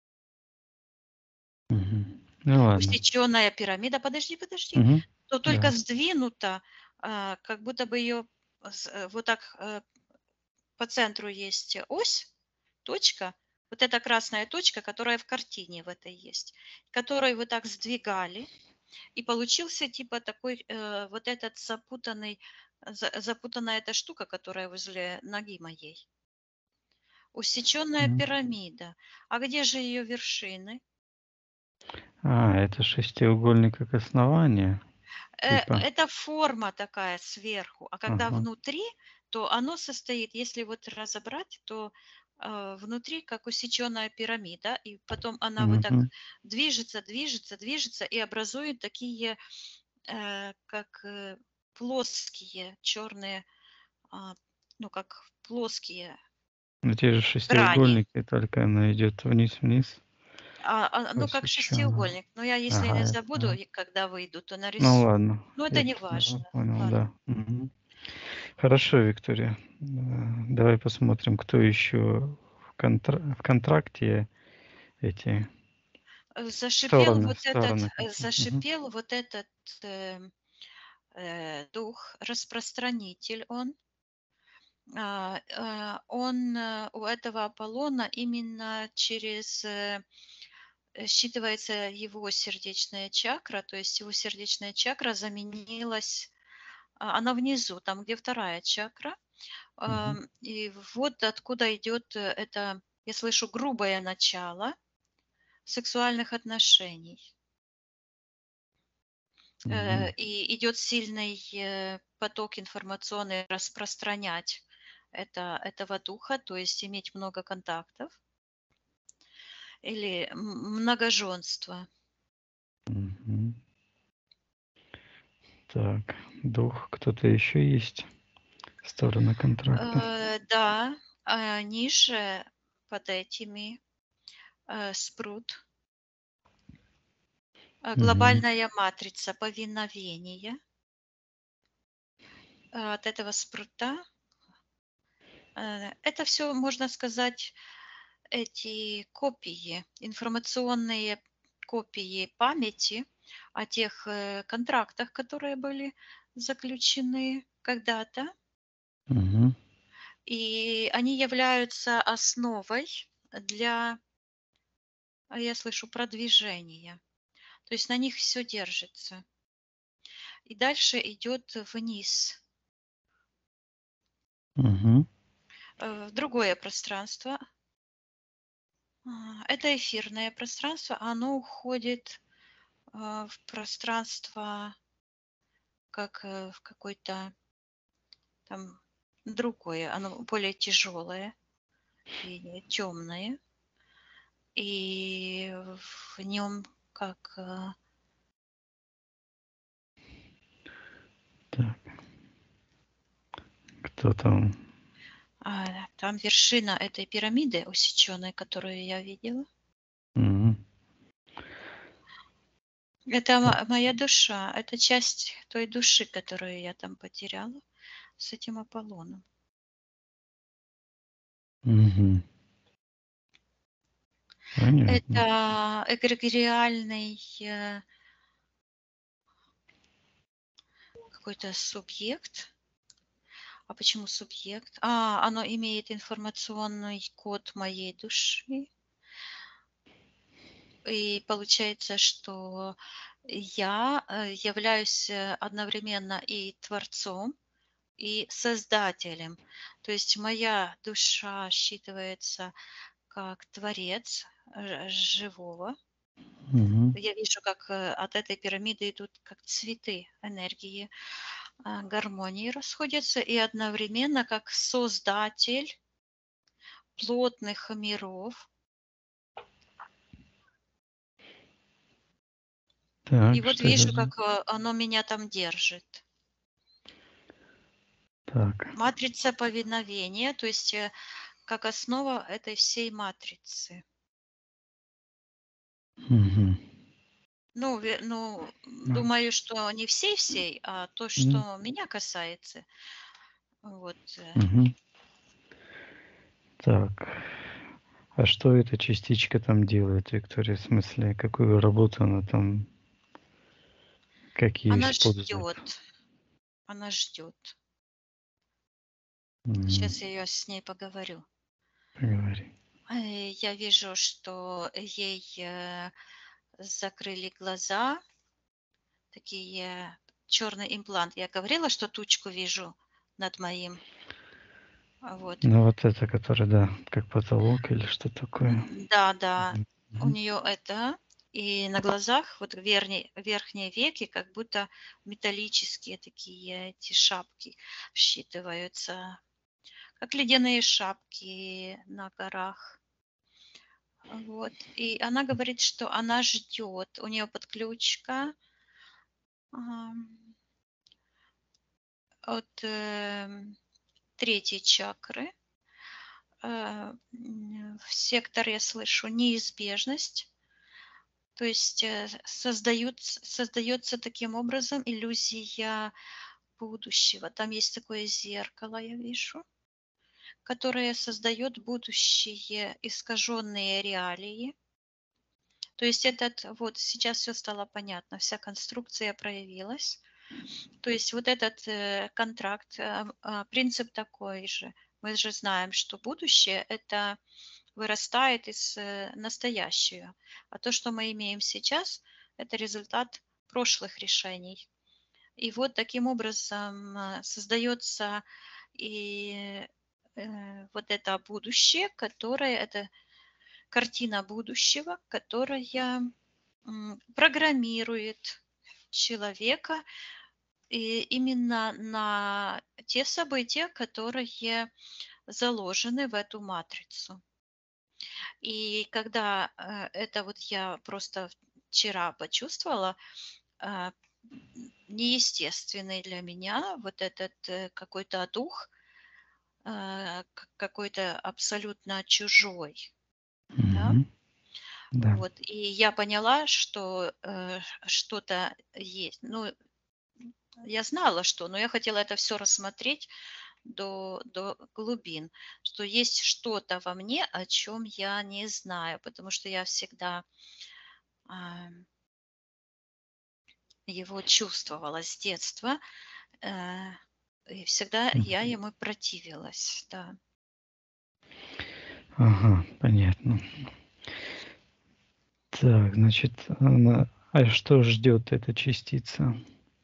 Мгм. Ну ладно. Усеченная пирамида, подожди, подожди, Мгм. то только Да. сдвинута, а, как будто бы ее вот так, э, по центру есть ось, точка, вот эта красная точка, которая в картине в этой есть, которую вот так сдвигали, и получился типа такой, э, вот этот запутанный, за запутанная эта штука, которая возле ноги моей. Усеченная М. пирамида. А где же ее вершины? А, это шестиугольник как основание, Э, типа. это форма такая сверху, а когда Ага. внутри, то оно состоит, если вот разобрать, то э, внутри как усеченная пирамида, и потом она вот так Мгм. движется, движется, движется и образует такие, э, как э, плоские черные, а, ну как плоские Ну, те же грани. шестиугольники, только она идет вниз-вниз, А, а, ну, как посечённая. шестиугольник. Но я, если не Ага, я забуду, понял. и когда выйду, то Ну нарисую. ладно, Но это я не понял, важно. понял, Ладно. да. Мгм. Хорошо, Виктория. Э, давай посмотрим, кто еще в контра в контракте эти Э, Зашипел стороны вот этот, стороны э, какие. Мгм. зашипел вот этот э, э, дух, распространитель он. А, э, Он э, у этого Аполлона именно через э, э, считывается его сердечная чакра, то есть его сердечная чакра заменилась, а, она внизу, там, где вторая чакра. Мгм. Ам, и вот откуда идет, э, это, я слышу, грубое начало сексуальных отношений. Э, Мгм. и идет сильный, э, поток информационный распространять это этого духа, то есть иметь много контактов или м многоженство. Мгм. Так, дух, кто-то еще есть? Стороны контракта. Э, да, а ниже под этими, э, спрут, э, Мгм. глобальная матрица повиновения. Э, от этого спрута, э, это все, можно сказать, эти копии, информационные копии памяти о тех, э, контрактах, которые были заключены когда-то. Мгм. И они являются основой для, а, я слышу, продвижения. То есть на них все держится. И дальше идет вниз, Мгм. э, в другое пространство. А, это эфирное пространство, оно уходит, а, в пространство, как, э, в какой-то там другое, оно более тяжелое и темное. И в нем как, э, Так, кто там? а, там вершина этой пирамиды усеченной, которую я видела. Мгм. Это Так. мо моя душа, это часть той души, которую я там потеряла с этим Аполлоном. Мгм. Понятно. Это эгрегориальный, э, какой-то субъект. А почему субъект? А, оно имеет информационный код моей души. И получается, что я, э, являюсь, э, одновременно и творцом, и Создателем. То есть моя душа считывается как творец ж- живого. Мгм. Я вижу, как э, от этой пирамиды идут как цветы энергии, а, гармонии расходятся, и одновременно как создатель плотных миров. И Так, вот что это вижу, за... как э, оно меня там держит. Так. Матрица повиновения, то есть э, как основа этой всей матрицы. Мгм. Ну, ве- ну, м, Ну, думаю, что не всей-всей, а то, м, что меня касается. Вот. э. мгм. Так. А что эта частичка там делает, Виктория? В смысле, какую работу она там, как ее Она использует? ждет, она ждет. Мгм. Сейчас я с ней поговорю. Поговори. Э, Я вижу, что ей э, закрыли глаза, такие черный имплант. Я говорила, что тучку вижу над моим. А Вот. Ну, вот это, который, да, как потолок или что такое. М, Да, да, Мгм. у Мгм. нее это. И на глазах вот верхние, верхние веки как будто металлические такие эти шапки считываются, как ледяные шапки на горах. Вот. И она говорит, что она ждет. У нее подключка ам, от эм, третьей чакры. Э, м, В сектор я слышу неизбежность. То есть э, создают, создается таким образом иллюзия будущего. Там есть такое зеркало, я вижу, которое создает будущее, искаженные реалии. То есть этот, вот сейчас все стало понятно, вся конструкция проявилась. То есть вот этот э, контракт, э, а, принцип такой же. Мы же знаем, что будущее– это вырастает из э, настоящего, а то, что мы имеем сейчас, это результат прошлых решений. И вот таким образом э, создается и э, вот это будущее, которое, это картина будущего, которая м, программирует человека и именно на те события, которые заложены в эту матрицу. И когда э, это вот я просто вчера почувствовала, а, неестественный для меня вот этот э, какой-то дух, а, к- какой-то абсолютно чужой, да, Мгм. Да. вот. И я поняла, что э, что-то есть. Ну, я знала, что, но я хотела это все рассмотреть до, до глубин, что есть что-то во мне, о чем я не знаю, потому что я всегда а, его чувствовала с детства, э, и всегда М. я ему противилась, да. Ага, понятно. Так, значит, она... А что ждет эта частица?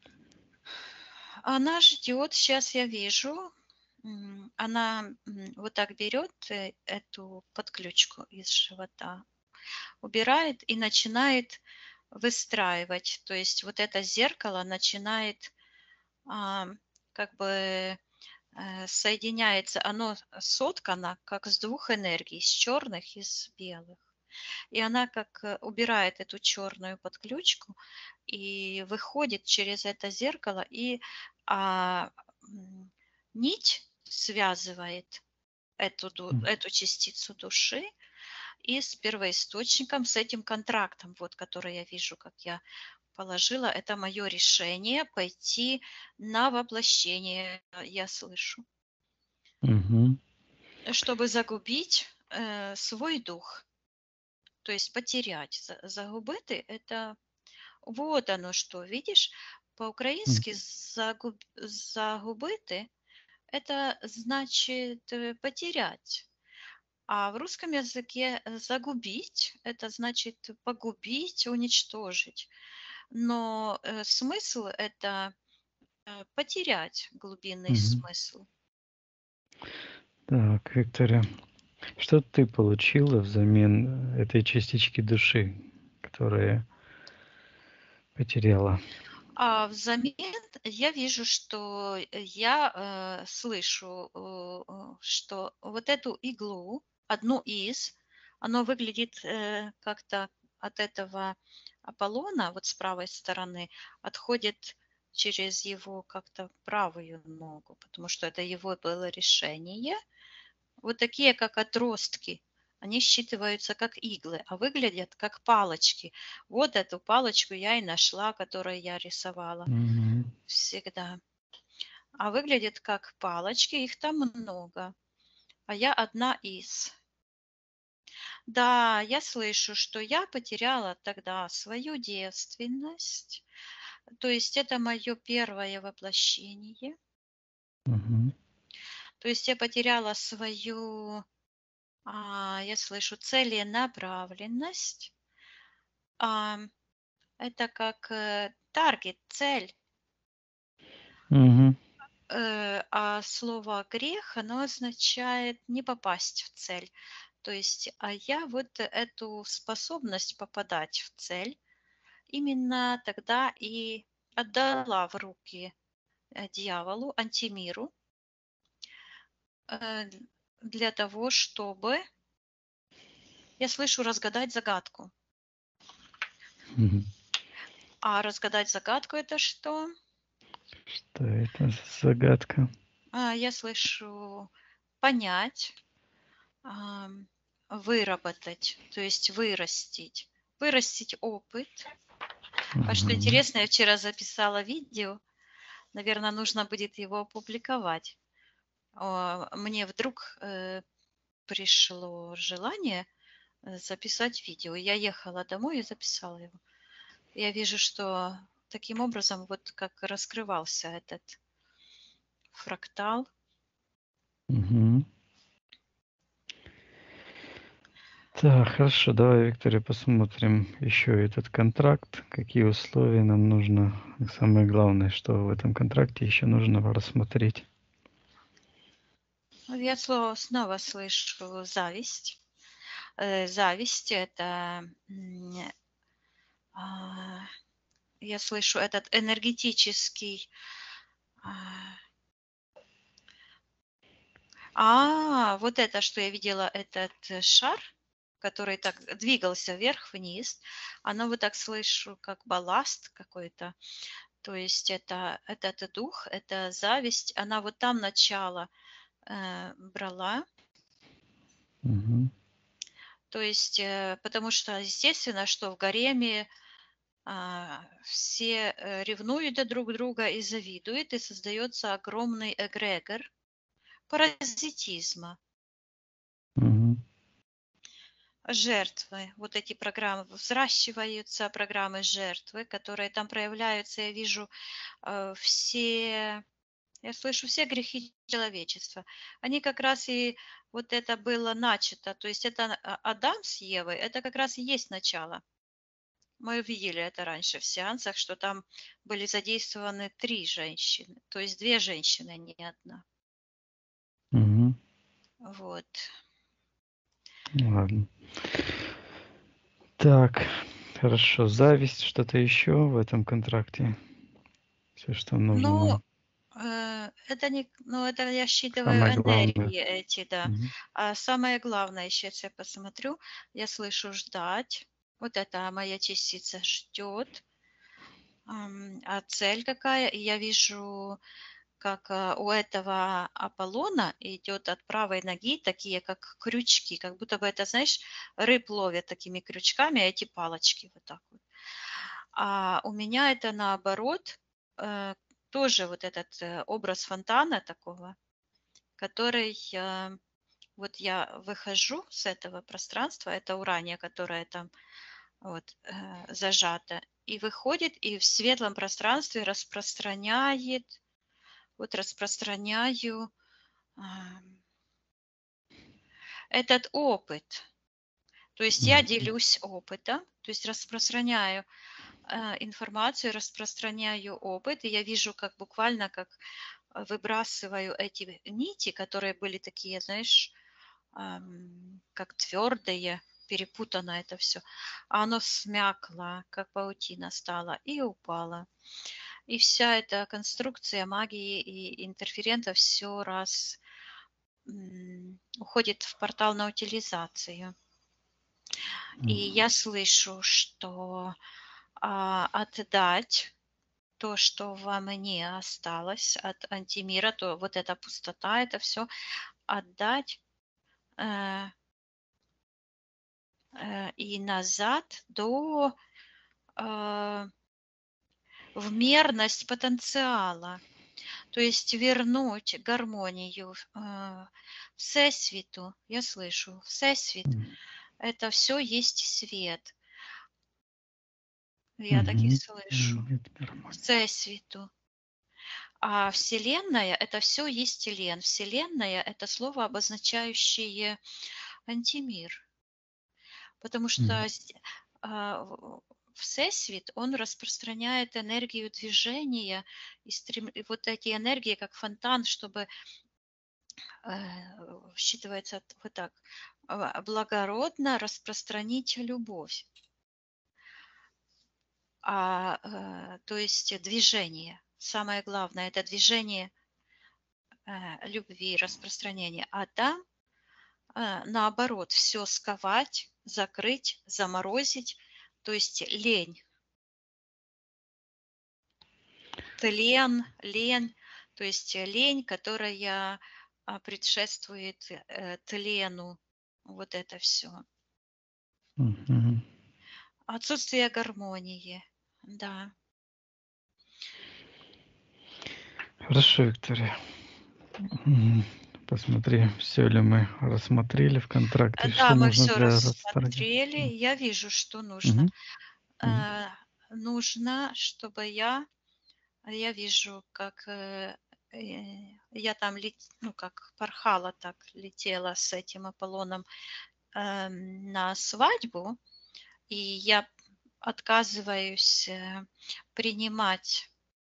Она ждет, сейчас я вижу, м, она м, вот так берет э, эту подключку из живота, убирает и начинает выстраивать. То есть вот это зеркало начинает а, как бы э, соединяется, оно соткано как с двух энергий, с черных и с белых. И она как э, убирает эту черную подключку и выходит через это зеркало, и а, м, нить связывает эту, ду- М. эту частицу души и с первоисточником, с этим контрактом, вот, который я вижу, как я положила. Это мое решение пойти на воплощение, э, я слышу, Мгм. чтобы загубить э, свой дух, то есть потерять. За- Загубити– это вот оно что, видишь, М. по-українськи загуб, загубити– это значит э, потерять. А в русском языке э, загубить– это значит погубить, уничтожить. Но э, смысл это потерять глубинный Мгм. смысл. Так, Виктория, что ты получила взамен этой частички души, которая потеряла? А взамен я вижу, что я э, слышу, э, э, что вот эту иглу, одну из, оно выглядит э, как-то от этого Аполлона, вот с правой стороны, отходит через его как-то правую ногу, потому что это его было решение. Вот такие, как отростки, они считываются как иглы, а выглядят как палочки. Вот эту палочку я и нашла, которую я рисовала Мгм. всегда. А выглядит как палочки, их там много, а я одна из. Да, я слышу, что я потеряла тогда свою девственность, то есть это мое первое воплощение, Мгм. то есть я потеряла свою, а, я слышу, целенаправленность. А, это как э, таргет, цель. Мгм. Э, а слово грех, оно означает не попасть в цель. То есть, а я вот эту способность попадать в цель именно тогда и отдала в руки э, дьяволу, антимиру, э, для того, чтобы, я слышу, разгадать загадку. Мгм. А разгадать загадку это что? Что это за загадка? А, я слышу понять, ам, выработать, то есть вырастить, вырастить опыт. А что Мгм. интересно, я вчера записала видео, наверное, нужно будет его опубликовать. А, Мне вдруг э, пришло желание э, записать видео. Я ехала домой и записала его. Я вижу, что таким образом вот как раскрывался этот фрактал. Мгм. Так, хорошо, давай, Виктория, посмотрим еще этот контракт, какие условия нам нужно. И самое главное, что в этом контракте еще нужно рассмотреть. Я слово снова слышу зависть. Э, Зависть это, м, а, я слышу этот энергетический. А, а, вот это, что я видела, этот э, шар, который так двигался вверх-вниз, оно вот так слышу, как балласт какой-то. То есть это этот дух, это зависть, она вот там начало э, брала. Мгм. То есть, э, потому что, естественно, что в гареме а, все э, ревнуют друг друга и завидуют, и создается огромный эгрегор паразитизма, Мгм. жертвы. Вот эти программы взращиваются, программы жертвы, которые там проявляются. Я вижу э, все, я слышу все грехи человечества. Они как раз и вот это было начато. То есть это а, Адам с Евой, это как раз и есть начало. Мы видели это раньше в сеансах, что там были задействованы три женщины, то есть две женщины, а не одна. Мгм. Вот. Ладно. Так, хорошо. Зависть, что-то еще в этом контракте? Все, что нужно Ну, нам. э, это не, ну, это я считываю Самое главное. энергии эти, да. Мгм. А самое главное, сейчас я посмотрю, я слышу ждать. Вот это моя частица ждет. Ам, А цель какая? И я вижу, как а, у этого Аполлона идет от правой ноги такие, как крючки, как будто бы это, знаешь, рыб ловят такими крючками, а эти палочки вот так вот. А у меня это наоборот, э, тоже вот этот э, образ фонтана такого, который, э, вот я выхожу с этого пространства, это урания, которая там вот э, зажата, и выходит, и в светлом пространстве распространяет, вот распространяю ам, этот опыт. То есть я Мгм. делюсь опытом, то есть распространяю э, информацию, распространяю опыт, и я вижу, как буквально, как э, выбрасываю эти нити, которые были такие, знаешь, ам, как твердые, перепутано это все. А оно смякло, как паутина стало, и упало. И вся эта конструкция магии и интерферента все раз м, уходит в портал на утилизацию. И я слышу, что а, отдать то, что во мне осталось от антимира, то вот эта пустота, это все отдать э, э, и назад до э, в мерность потенциала. То есть вернуть гармонию э, Всесвіту. Я слышу, Всесвіт М. – это все есть свет. Я так и Мгм. слышу. М, это гармония. Всесвіту. А Вселенная – это все есть Лен. Вселенная – это слово, обозначающее антимир. Потому что М. с- а, в- Всесвет, он распространяет энергию движения и, стрем... и вот эти энергии, как фонтан, чтобы э, считывается т- вот так, а, благородно распространить любовь. А, э, то есть движение. Самое главное – это движение э, любви, распространения. А там, э, наоборот, все сковать, закрыть, заморозить, то есть лень, тлен, лень, то есть лень, которая а, предшествует э, тлену, вот это все. Мгм. Отсутствие гармонии, да. Хорошо, Виктория. М. Посмотри, все ли мы рассмотрели в контракте, Э, и что Да, мы нужно все для расторга. рассмотрели. Я вижу, что нужно. Мгм. Мгм. Э, Нужно, чтобы я, я вижу, как э, э, я там, лет- ну, как порхала, так летела с этим Аполлоном эм, на свадьбу, и я отказываюсь э, принимать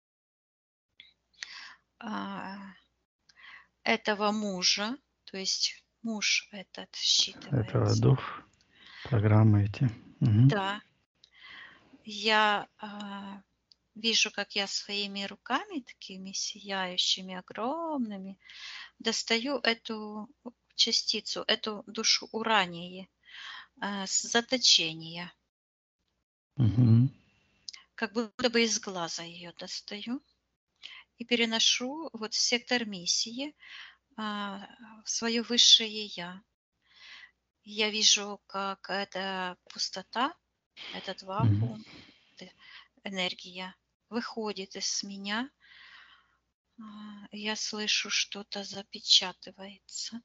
а, этого мужа, то есть муж этот Этого считывается. дух, программы эти. Мгм. Да, я а, вижу, как я своими руками, такими сияющими, огромными, достаю эту частицу, эту душу урании а, с заточения. Мгм. Как будто бы из глаза ее достаю и переношу вот в сектор миссии, а, в свое высшее Я. Я вижу, как эта пустота, этот Мгм. вакуум, эта энергия выходит из меня. А, Я слышу, что-то запечатывается.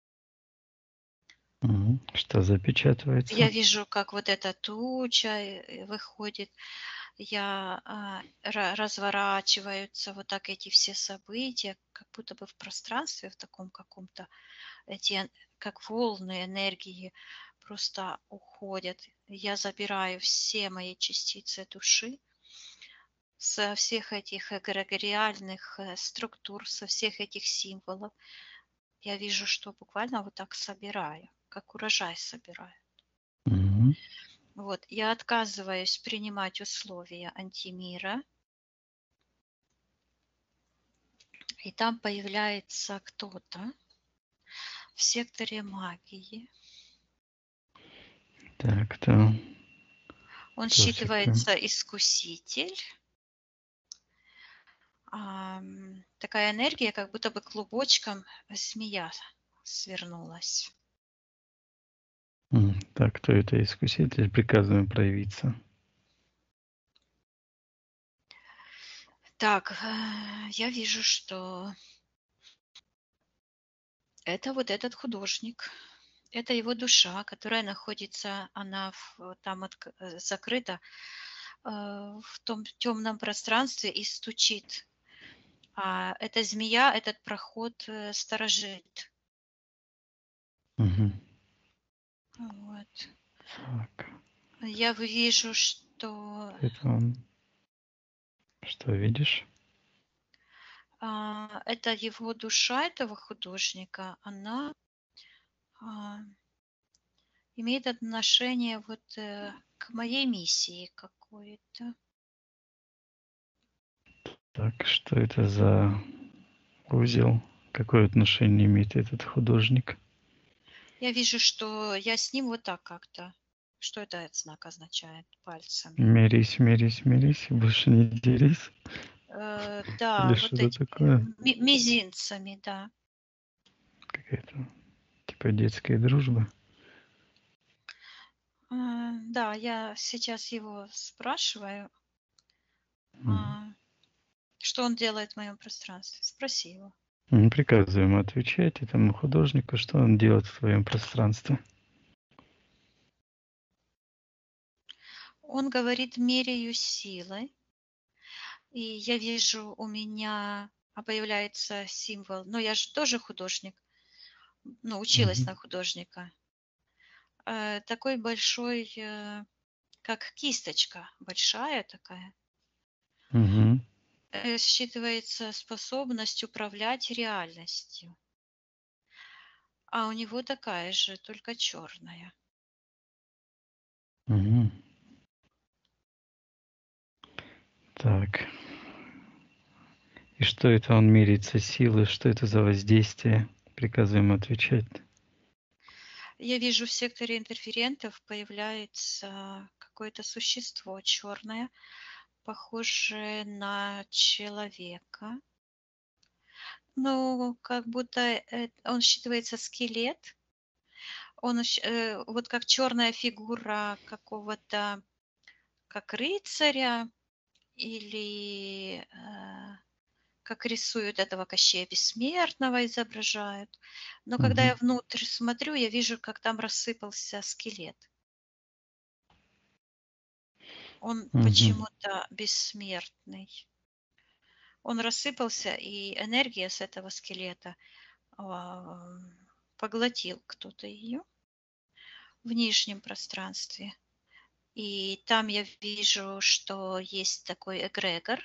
Мгм. Что Я запечатывается? вижу, как вот эта туча э, выходит. Я а, ра- разворачиваются вот так эти все события, как будто бы в пространстве, в таком каком-то, эти эн- как волны энергии просто уходят. Я забираю все мои частицы души со всех этих эгрегориальных э, структур, со всех этих символов. Я вижу, что буквально вот так собираю, как урожай собираю. Мгм. Вот, я отказываюсь принимать условия антимира, и там появляется кто-то в секторе магии. Так, кто? Он Кто в секторе? считывается искуситель. Ам, такая энергия, как будто бы клубочком змея свернулась. М. Так, кто это искуситель? Приказываем проявиться. Так, э, я вижу, что это вот этот художник. Это его душа, которая находится, она в- там отк- э, закрыта э, в том темном пространстве и стучит. А эта змея этот проход э, сторожит. Мгм. Вот. Так, Я вижу, что это он. Что видишь? а, это его душа, этого художника, она а, имеет отношение вот э, к моей миссии какой-то. Так, что это за узел? Какое отношение имеет этот художник? Я вижу, что я с ним вот так как-то. Что это этот знак означает пальцами? Мирись, мирись, мирись, и больше не дерись. Э, Или да, вот что-то эти такое? ми- мизинцами, да. Какая-то типа детская дружба. Э, да, я сейчас его спрашиваю, М. а, что он делает в моем пространстве. Спроси его. Не приказываем отвечать этому художнику, что он делает в своем пространстве. Он говорит, меряю силой, и я вижу, у меня а, появляется символ. Но я же тоже художник, ну, училась Мгм. на художника. Э, такой большой, э, как кисточка, большая такая. Мгм. Э, считывается способность управлять реальностью. А у него такая же, только черная. Мгм. Так. И что это он меряется силой? Что это за воздействие? Приказываем отвечать. Я вижу, в секторе интерферентов появляется какое-то существо черное, похожее на человека. Ну, как будто э, он считывается скелет. Он щ- э, вот как черная фигура какого-то, как рыцаря или э, как рисуют этого Кощея Бессмертного, изображают. Но когда Мгм. я внутрь смотрю, я вижу, как там рассыпался скелет. Он Мгм. почему-то бессмертный. Он рассыпался, и энергия с этого скелета а, поглотил кто-то ее в нижнем пространстве. И там я вижу, что есть такой эгрегор.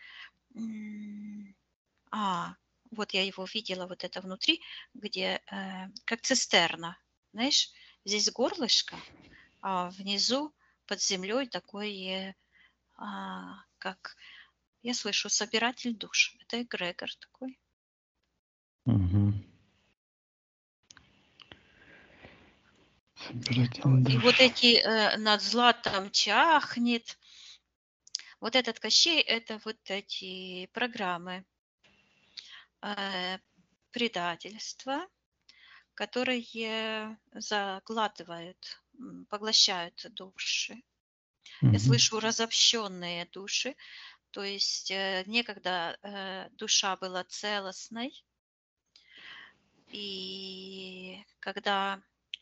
М, А, вот я его видела, вот это внутри, где э, как цистерна. Знаешь, здесь горлышко, а внизу под землей такой, а, как я слышу, собиратель душ. Это эгрегор такой. Мгм. О, Собиратель И вот душ. эти э, над златом чахнет. Вот этот Кощей, это вот эти программы э, предательства, которые заглатывают, м, поглощают души. Я Мгм. слышу разобщенные души, то есть э, некогда э, душа была целостной, и когда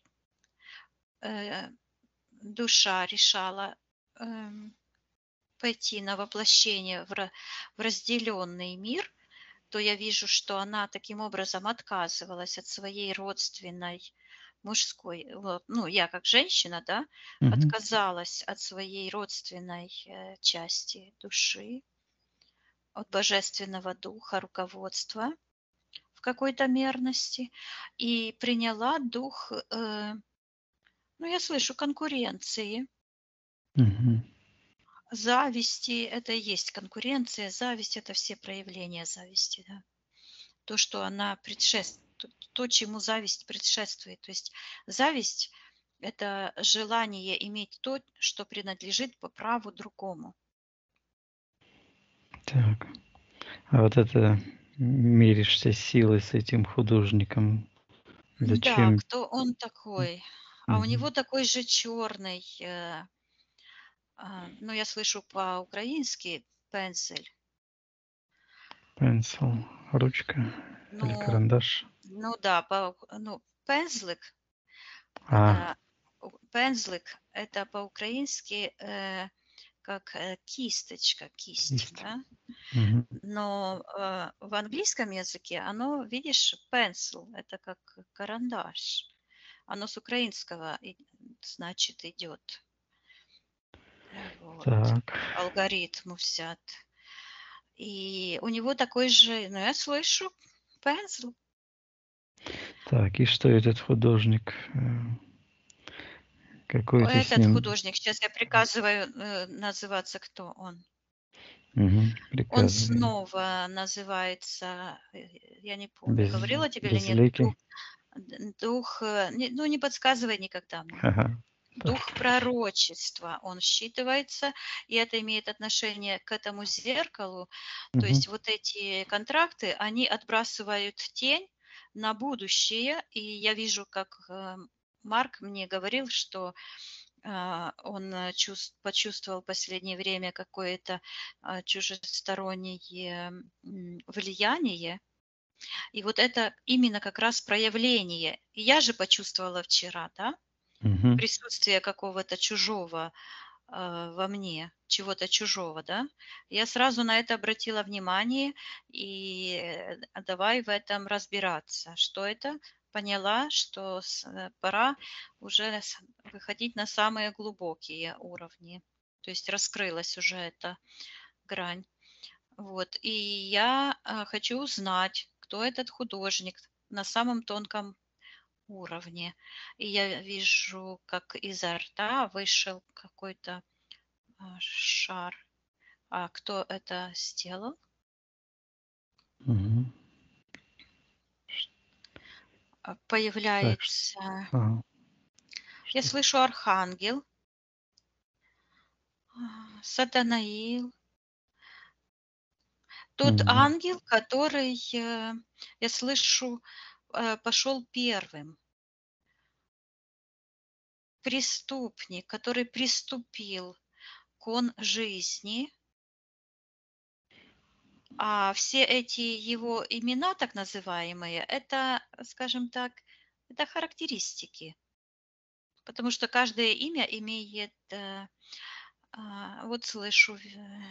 э, душа решала эм, пойти на воплощение в, ра- в разделенный мир, то я вижу, что она таким образом отказывалась от своей родственной мужской, вот, ну, я как женщина, да, Мгм. отказалась от своей родственной э, части души, от божественного духа, руководства в какой-то мерности и приняла дух, э, ну, я слышу, конкуренции, Мгм. зависти. Это и есть конкуренция, зависть – это все проявления зависти, да. То, что она предшествует, то, чему зависть предшествует. То есть зависть – это желание иметь то, что принадлежит по праву другому. Так. А вот это меришься силой с этим художником. Да, Зачем? кто он такой? А у него Мгм. такой же черный, э, а, ну, я слышу по-украински пенсель. Пенсил, ручка или Ну, карандаш. ну да, по, ну, пензлик, А, это у- пензлик, это по-украински э, как э, кисточка, кисть, кисть. да? Мгм. Но э, в английском языке оно, видишь, pencil, это как карандаш. Оно с украинского, и, значит, идет. Э, Вот. Так, Алгоритм взят. И у него такой же, ну, я слышу, пензл. так, и что этот художник? э, Какой ты с Этот ним? художник, сейчас я приказываю э, называться, кто он. Мгм, Он приказывай. снова называется, э, я не помню, Без, говорила тебе или нет, дух, безликий? д- дух, э, не- ну не подсказывай никогда мне. Ага. Так. Дух пророчества, он считывается, и это имеет отношение к этому зеркалу. То Мгм, есть вот эти контракты, они отбрасывают тень на будущее, и я вижу, как э, Марк мне говорил, что а, он э, чувс- почувствовал в последнее время какое-то а, чужестороннее м, влияние, и вот это именно как раз проявление. И я же почувствовала вчера, да, мгм, присутствие какого-то чужого а, во мне, чего-то чужого, да. Я сразу на это обратила внимание, и э, а давай в этом разбираться. Что это? Поняла, что с- э, пора уже с- выходить на самые глубокие уровни. То есть раскрылась уже эта грань. Вот. И я а, хочу узнать, кто этот художник на самом тонком уровне. И я вижу, как изо рта вышел какой-то а, шар. А кто это сделал? мгм. А, Так, ш- Появляется... ага, Я что? слышу архангел, а, Сатанаил. Тот Мгм, ангел, который, э, я слышу, э, пошел первым. Преступник, который приступил к он жизни. А все эти его имена, так называемые, это, скажем так, это характеристики. Потому что каждое имя имеет, э, а, вот слышу, в-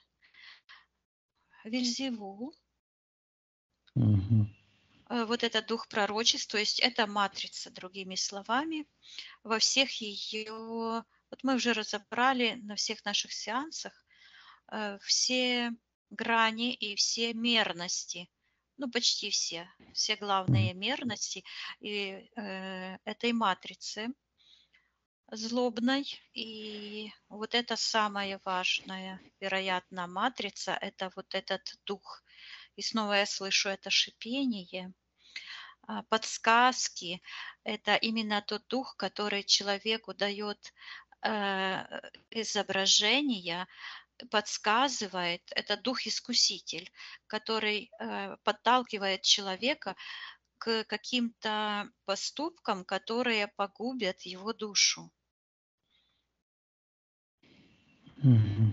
Вельзевул, мгм, э, вот этот дух пророчеств, то есть это матрица, другими словами, во всех ее, вот мы уже разобрали на всех наших сеансах э, все грани и все мерности, ну почти все, все мгм, главные мерности и, э, этой матрицы злобной. И вот это самое важное, вероятно, матрица — это вот этот дух. И снова я слышу это шипение, а, подсказки. Это именно тот дух, который человеку дает э, изображения, подсказывает. Это дух-искуситель, который э, подталкивает человека к каким-то поступкам, которые погубят его душу. мгм.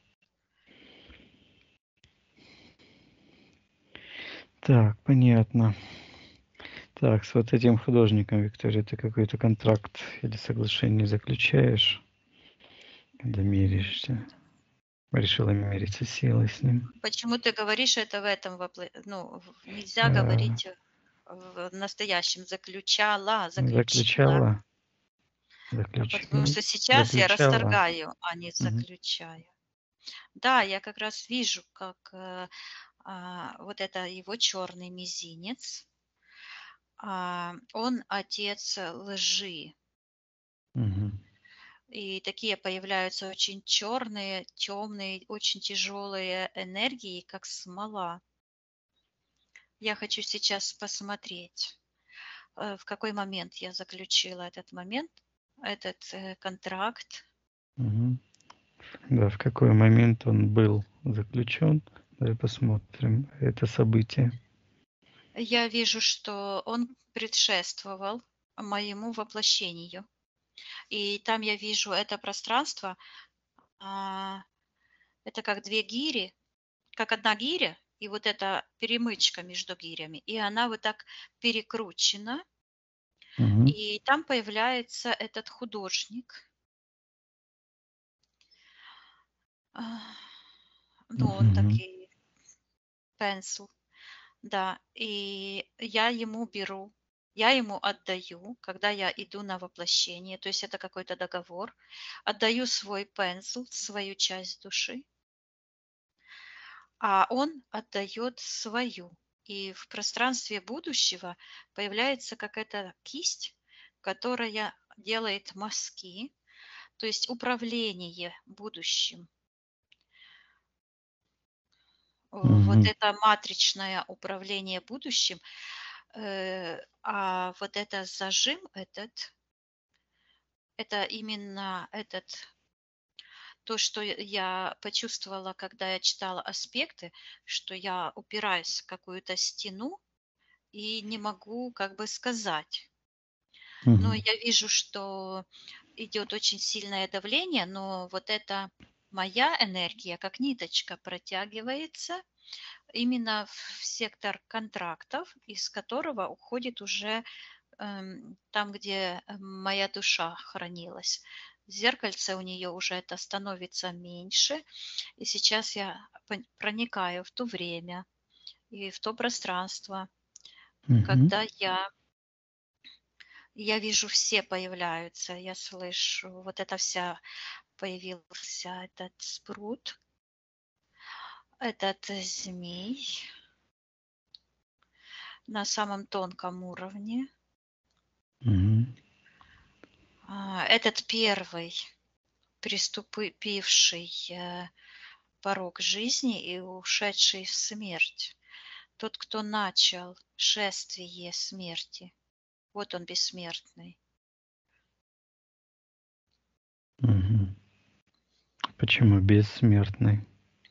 Так, понятно. Так, с вот этим художником, Виктория, ты какой-то контракт или соглашение заключаешь, когда миришься? Решила мириться силой с ним? Почему ты говоришь это в этом вопло ну, в нельзя Э, говорить в настоящем. Заключала, заключила. Заключала? А потому Заключил? что сейчас я Заключала? расторгаю, а не Мгм, заключаю. Да, я как раз вижу, как, э, а, вот это его черный мизинец, а, он отец лжи. мгм, И такие появляются очень черные, темные, очень тяжелые энергии, как смола. Я хочу сейчас посмотреть, э, в какой момент я заключила этот момент, этот э, контракт. мгм. Да, в какой момент он был заключен? Давай посмотрим это событие. Я вижу, что он предшествовал моему воплощению. И там я вижу это пространство, а, это как две гири, как одна гиря, и вот эта перемычка между гирями, и она вот так перекручена, Мгм, и там появляется этот художник. А, ну, он мгм, такой пенсил, да, и я ему беру. я ему отдаю, когда я иду на воплощение, то есть это какой-то договор, отдаю свой пензл, свою часть души, а он отдает свою. И в пространстве будущего появляется какая-то кисть, которая делает мазки, то есть управление будущим. Э, Вот Мгм. это матричное управление будущим, э, а вот это зажим этот, это именно этот, то, что я почувствовала, когда я читала аспекты, что я упираюсь в какую-то стену и не могу как бы сказать. Но Мгм. я вижу, что идет очень сильное давление, но вот эта моя энергия, как ниточка, протягивается именно в сектор контрактов, из которого уходит уже эм, там, где э, моя душа хранилась. Зеркальце у нее уже это становится меньше, и сейчас я пон- проникаю в то время и в то пространство, Мгм. когда я я вижу, все появляются, я слышу, вот эта вся появился этот спрут, этот змей на самом тонком уровне. Мгм. А, Этот первый, приступивший э, порог жизни и ушедший в смерть. Тот, кто начал шествие смерти. Вот он бессмертный. Мгм. Почему бессмертный?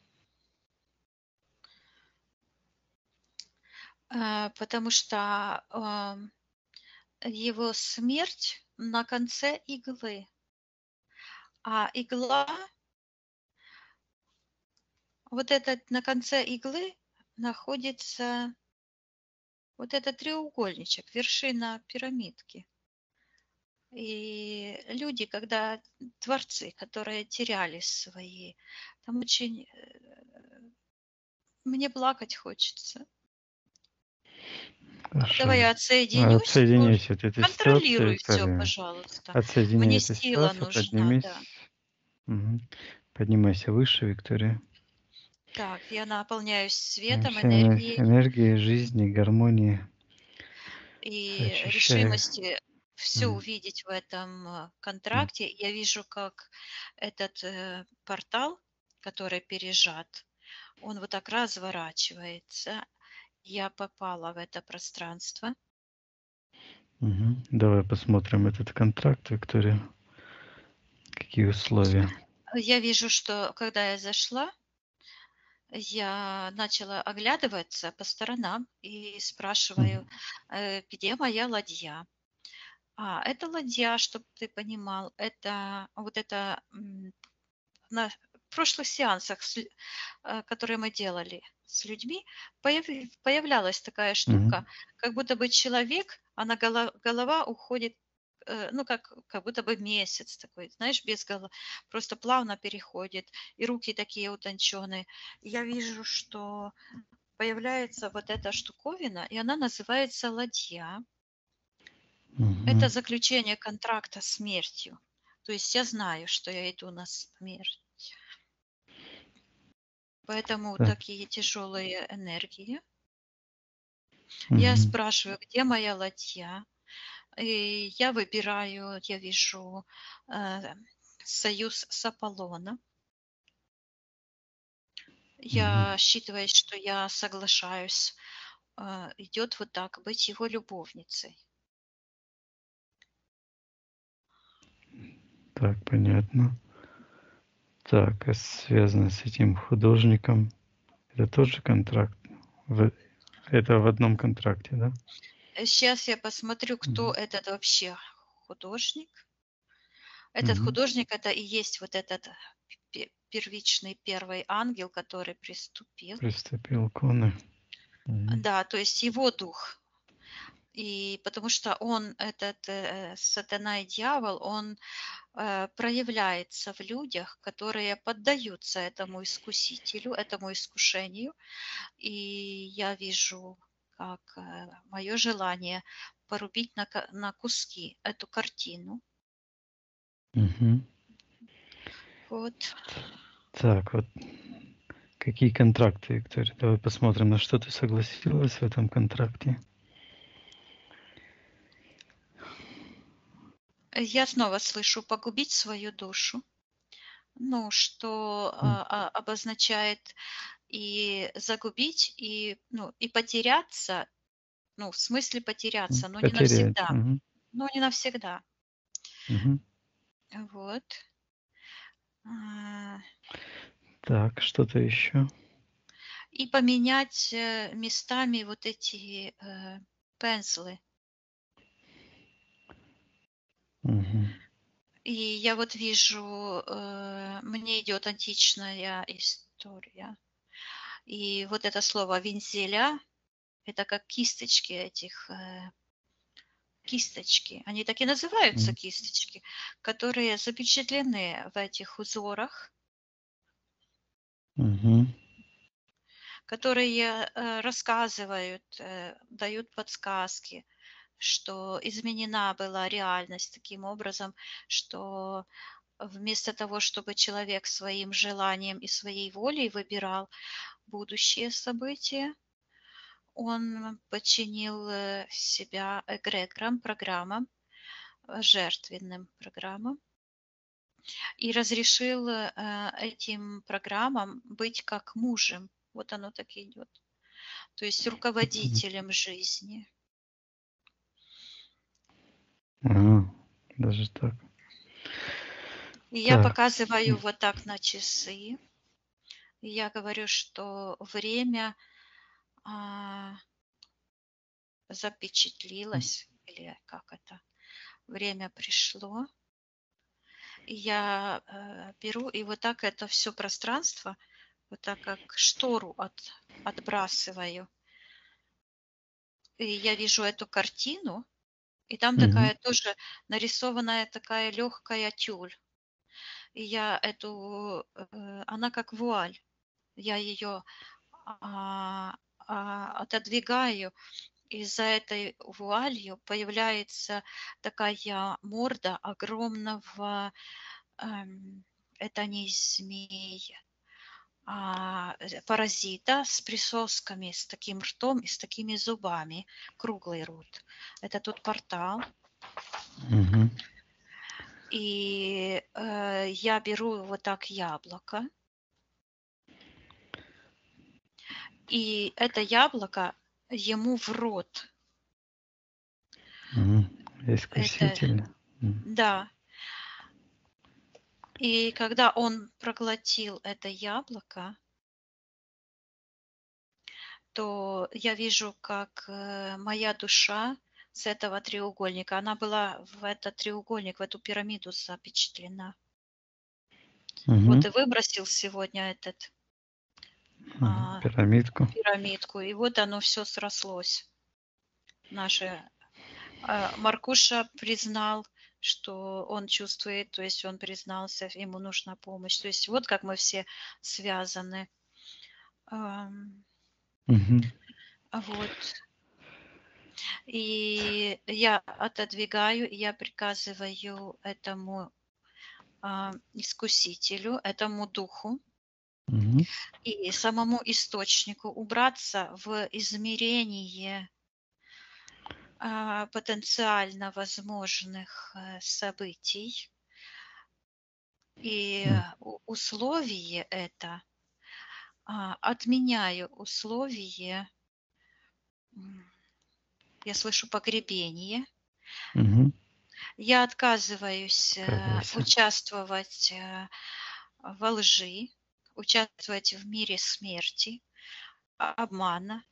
А, Потому что ам, его смерть на конце иглы. А игла, вот этот на конце иглы находится вот этот треугольничек, вершина пирамидки. И люди, когда творцы, которые теряли свои, там очень, э, мне плакать хочется. А, Хорошо. Давай я А, отсоединюсь, тоже. Отсоединяйся от этой ситуации, Контролируй все, Виктория. пожалуйста. Отсоединяй Мне эту сила ситуацию, нужна, поднимись. да. Мгм. Поднимайся выше, Виктория. Так, я наполняюсь Э, светом, Вся эне- энергией энергия жизни, гармонии и очищай. решимости все М. увидеть в этом э, М. контракте. Я вижу, как этот э, портал, который пережат, он вот так разворачивается. Я попала в это пространство. Мгм. Давай посмотрим этот контракт, Виктория. Какие условия? Я вижу, что когда я зашла, я начала оглядываться по сторонам и спрашиваю, Мгм. э, где моя ладья. А, это ладья, чтобы ты понимал, это вот это м, на прошлых сеансах, с лю- э, которые мы делали с людьми, появи- появлялась такая Мгм. штука, как будто бы человек, а на голо- голова уходит, э, ну, как, как будто бы месяц такой, знаешь, без головы, просто плавно переходит, и руки такие утонченные. Я вижу, что появляется вот эта штуковина, и она называется ладья. Это Мгм. заключение контракта с смертью. То есть я знаю, что я иду на смерть. Поэтому Так. такие тяжелые энергии. Я Мгм. спрашиваю, где моя ладья? И я выбираю, я вижу э, союз с Аполлоном. Мгм. Я, считываясь, что я соглашаюсь, э, идет вот так, быть его любовницей. Так, понятно. Так, а связано с этим художником. Это тоже контракт? В- Это в одном контракте, да? Сейчас я посмотрю, кто Мгм. этот вообще художник. Этот Мгм. художник, это и есть вот этот пе- первичный первый ангел, который приступил. Приступил к он. Мгм. Да, то есть его дух. И потому что он, этот э, сатана и дьявол, он э, проявляется в людях, которые поддаются этому искусителю, этому искушению. И я вижу, как мое желание порубить на, ка- на куски эту картину. Мгм. Вот. Так, вот какие контракты, Виктория? Давай посмотрим, на что ты согласилась в этом контракте. Я снова слышу погубить свою душу. Ну, что М, а, а, обозначает и загубить, и, ну, и потеряться, ну, в смысле м, потеряться, но не Потерять. навсегда. Мгм. Но не навсегда. Мгм. Вот. А, Так, что-то еще? И поменять э, местами вот эти э, пензлы. Мгм. И я вот вижу, э, мне идет античная история. И вот это слово вензеля, это как кисточки этих, э, кисточки. Они так и называются М, кисточки, которые запечатлены в этих узорах, мгм. которые э, рассказывают, э, дают подсказки, что изменена была реальность таким образом, что вместо того, чтобы человек своим желанием и своей волей выбирал будущие события, он подчинил э, себя эгрегорам, программам, э, жертвенным программам и разрешил э, этим программам быть как мужем. Вот оно так и идет. То есть Мгм. руководителем жизни. А, даже так. И я Так. показываю М, вот так на часы. И я говорю, что время а, м, запечатлилось, или как это, время пришло. И я э, беру и вот так это все пространство, вот так как штору от, отбрасываю. И я вижу эту картину, и там мгм. такая тоже нарисованная такая легкая тюль. И я эту, э, она как вуаль, я ее а, а, отодвигаю, и за этой вуалью появляется такая морда огромного, эм, это не змей, а, э, паразита с присосками, с таким ртом и с такими зубами, круглый рот. Это тот портал. Мгм. И э, я беру вот так яблоко, и это яблоко ему в рот. Мгм. Это, Искуситель. М, да. И когда он проглотил это яблоко, то я вижу, как э, моя душа с этого треугольника, она была в этот треугольник, в эту пирамиду запечатлена. Вот мгм. и выбросил сегодня этот Мгм. а, Пирамидку. пирамидку, и вот оно все срослось. Наше а, Маркуша признал, что он чувствует, то есть он признался, ему нужна помощь. То есть вот как мы все связаны. Ам, Мгм. Вот. И я отодвигаю, и я приказываю этому а, искусителю, этому духу Мгм. и самому источнику убраться в измерение а, потенциально возможных э, событий. И М, у- условие это, а, отменяю условие, м, я слышу погребение, мгм. я отказываюсь э, Отказывайся. участвовать э, во лжи, участвовать в мире смерти, а- обмана.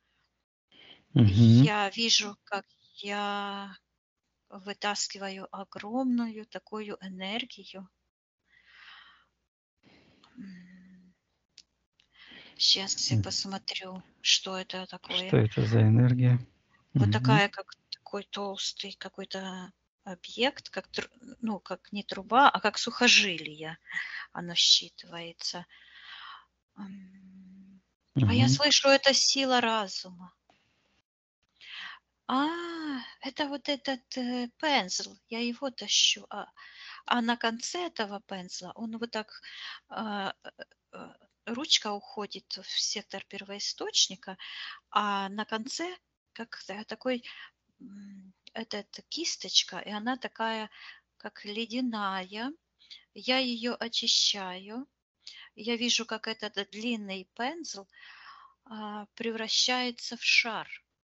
Мгм. Я вижу, как я вытаскиваю огромную такую энергию. Сейчас я М. посмотрю, что это Что такое. это за энергия? Вот Мгм. такая, как такой толстый какой-то объект, как, тру- ну, как не труба, а как сухожилие оно считывается. М, А я Мгм. слышу, это сила разума. А, это вот этот э, пензл, я его тащу. А, а на конце этого пензла он вот так, а, э, э, ручка уходит в сектор первоисточника, а на конце как та- такой м, этот кисточка, и она такая, как ледяная. Я ее очищаю. Я вижу, как этот длинный пензл а, превращается в шар,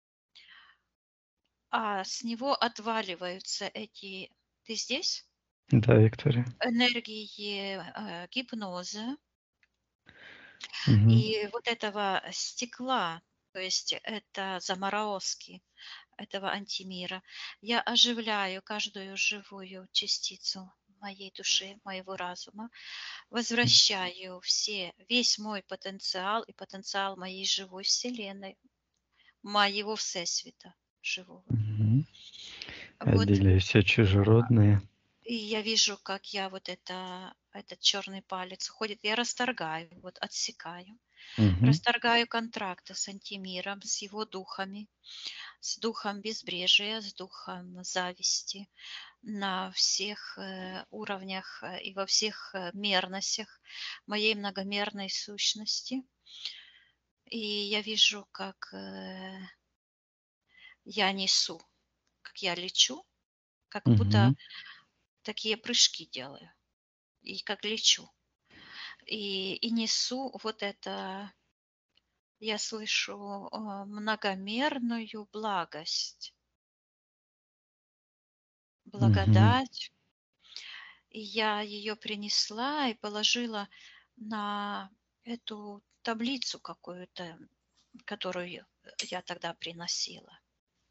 а с него отваливаются эти, ты здесь? Да, Виктория. Энергии э, гипноза Мгм. и вот этого стекла, то есть это заморозки этого антимира. Я оживляю каждую живую частицу моей души, моего разума, возвращаю все, весь мой потенциал и потенциал моей живой вселенной, моего всесвета живого. Мгм. Вот, Отделяю все чужеродные. и я вижу, как я вот это, этот черный палец уходит, я расторгаю, вот отсекаю, Мгм. расторгаю контракты с антимиром, с его духами, с духом безбрежия, с духом зависти на всех э, уровнях э, и во всех э, мерностях моей многомерной сущности. И я вижу, как э, я несу, как я лечу, как будто Мгм. такие прыжки делаю, и как лечу. И, и несу вот это, я слышу э, многомерную благость, Мгм. благодать. И я ее принесла и положила на эту таблицу какую-то, которую я тогда приносила.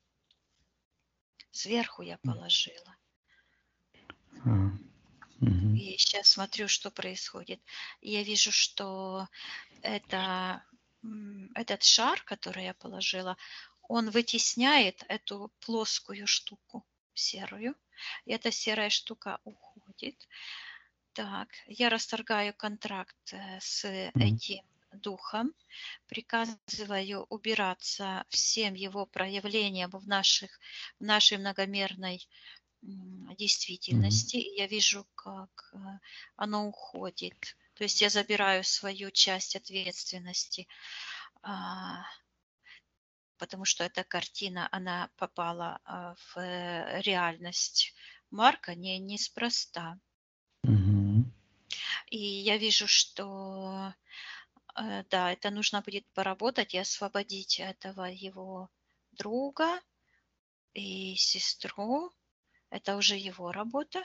Сверху я положила. А, мгм. И сейчас смотрю, что происходит. И я вижу, что это, м, этот шар, который я положила, он вытесняет эту плоскую штуку серую. И эта серая штука уходит. Так, я расторгаю контракт э, с М. этим духом, приказываю убираться всем его проявлениям в, наших, в нашей многомерной м, Мгм. действительности. И я вижу, как э, оно уходит. То есть я забираю свою часть ответственности, а, потому что эта картина, она попала а, в э, реальность Марка не, неспроста. Мгм. И я вижу, что э, да, это нужно будет поработать и освободить этого его друга и сестру. Это уже его работа.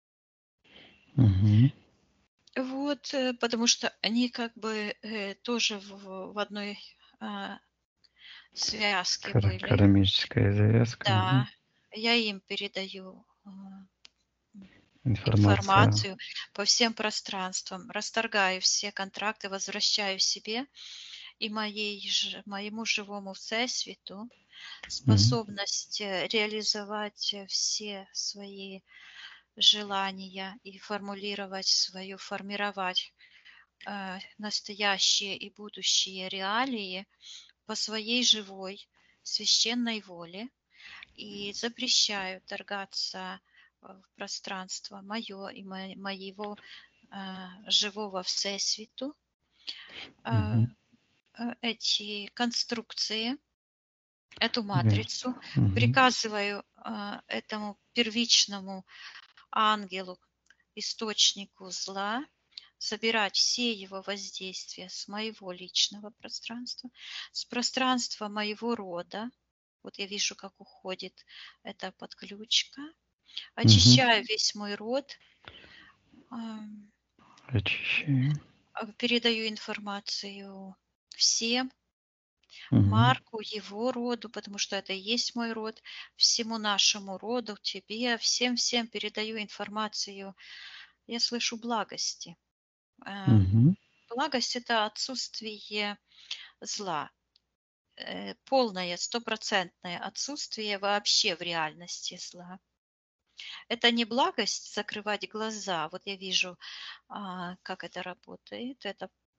Мгм. Вот, э, потому что они как бы э, тоже в, в одной а, связке Кара были. кармическая завязка. Да, Мгм. я им передаю а, Информация. информацию по всем пространствам, расторгаю все контракты, возвращаю себе и моей, ж- моему живому всесвиту Мгм. способность э, реализовать э, все свои желания и формулировать свою, формировать э, настоящие и будущие реалии по своей живой священной воле и запрещаю торгаться э, в пространство мое и мо- моего э, живого всесвиту э, Мгм. э, эти конструкции, эту Ага. матрицу, Мгм. приказываю а, этому первичному ангелу, источнику зла, собирать все его воздействия с моего личного пространства, с пространства моего рода. Вот я вижу, как уходит эта подключка. Мгм. Очищаю весь мой род, ам, Очищаем. а, передаю информацию всем, Мгм. Марку, его роду, потому что это и есть мой род, всему нашему роду, тебе, всем-всем передаю информацию. Я слышу благости. Э, Мгм. Благость– это отсутствие зла, э, полное, стопроцентное отсутствие вообще в реальности зла. Это не благость закрывать глаза. Вот я вижу, а, как это работает. Это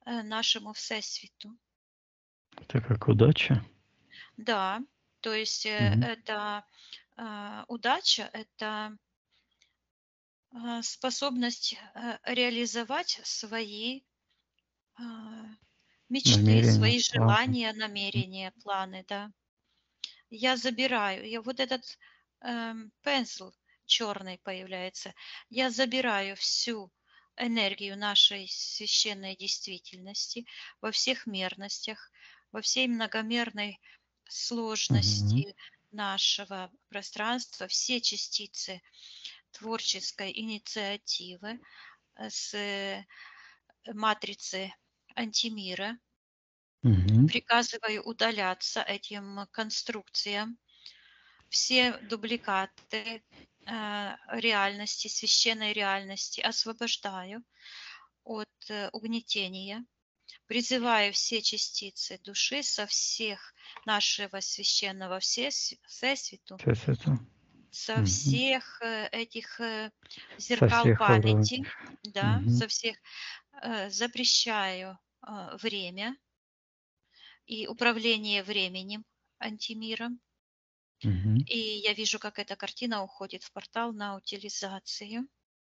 э, нашему Всесвіту. Это как удача? Да, то есть э, Мгм. это а, удача, это а, способность э, реализовать свои а, мечты, Намерение, свои планы. желания, намерения, планы, да. Я забираю, я вот этот эм, пензл черный появляется, я забираю всю энергию нашей священной действительности во всех мерностях, во всей многомерной Мгм. сложности нашего пространства, все частицы творческой инициативы э, с э, матрицы антимира. Мгм. Приказываю удаляться этим конструкциям. Все дубликаты э, реальности, священной реальности освобождаю от э, угнетения. Призываю все частицы души со всех нашего священного всес- всесвіту, То есть это со мгм. всех э, этих э, Со зеркал всех уровней. памяти, да, Мгм. со всех э, запрещаю э, время и управление временем антимиром. Мгм. И я вижу, как эта картина уходит в портал на утилизацию.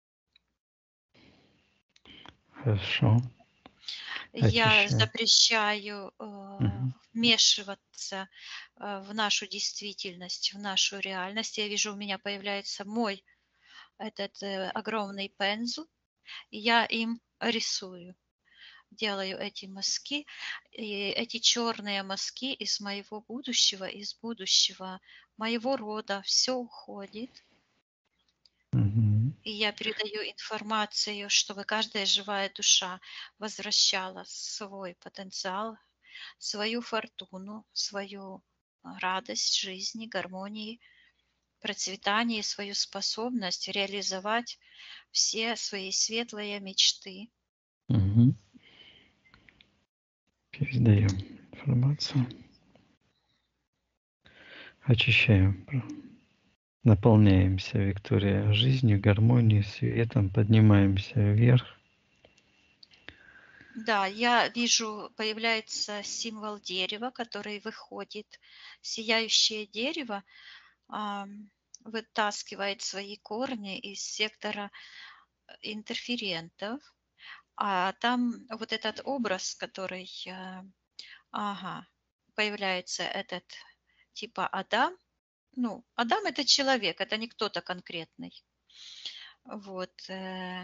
Хорошо. Я Очищаю. запрещаю э, Мгм. вмешиваться э, в нашу действительность, в нашу реальность. Я вижу, у меня появляется мой этот э, огромный пензл, и я им рисую. Делаю эти мазки, и эти черные мазки из моего будущего, из будущего моего рода, все уходит. Мгм. И я передаю информацию, чтобы каждая живая душа возвращала свой потенциал, свою фортуну, свою а, радость жизни, гармонии, процветание, свою способность реализовать все свои светлые мечты. Мгм. Передаем информацию. Очищаем. Про- Наполняемся, Виктория, жизнью, гармонией, светом, поднимаемся вверх. Да, я вижу, появляется символ дерева, который выходит. Сияющее дерево ам, вытаскивает свои корни из сектора э, интерферентов. А там вот этот образ, который, э, ага, появляется этот типа Адам. Ну, Адам это человек, это не кто-то конкретный. Вот. э,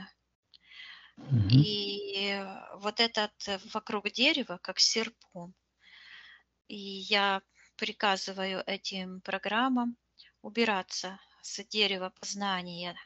Мгм. И вот этот э, вокруг дерева, как серпом. И я приказываю этим программам убираться с дерева познания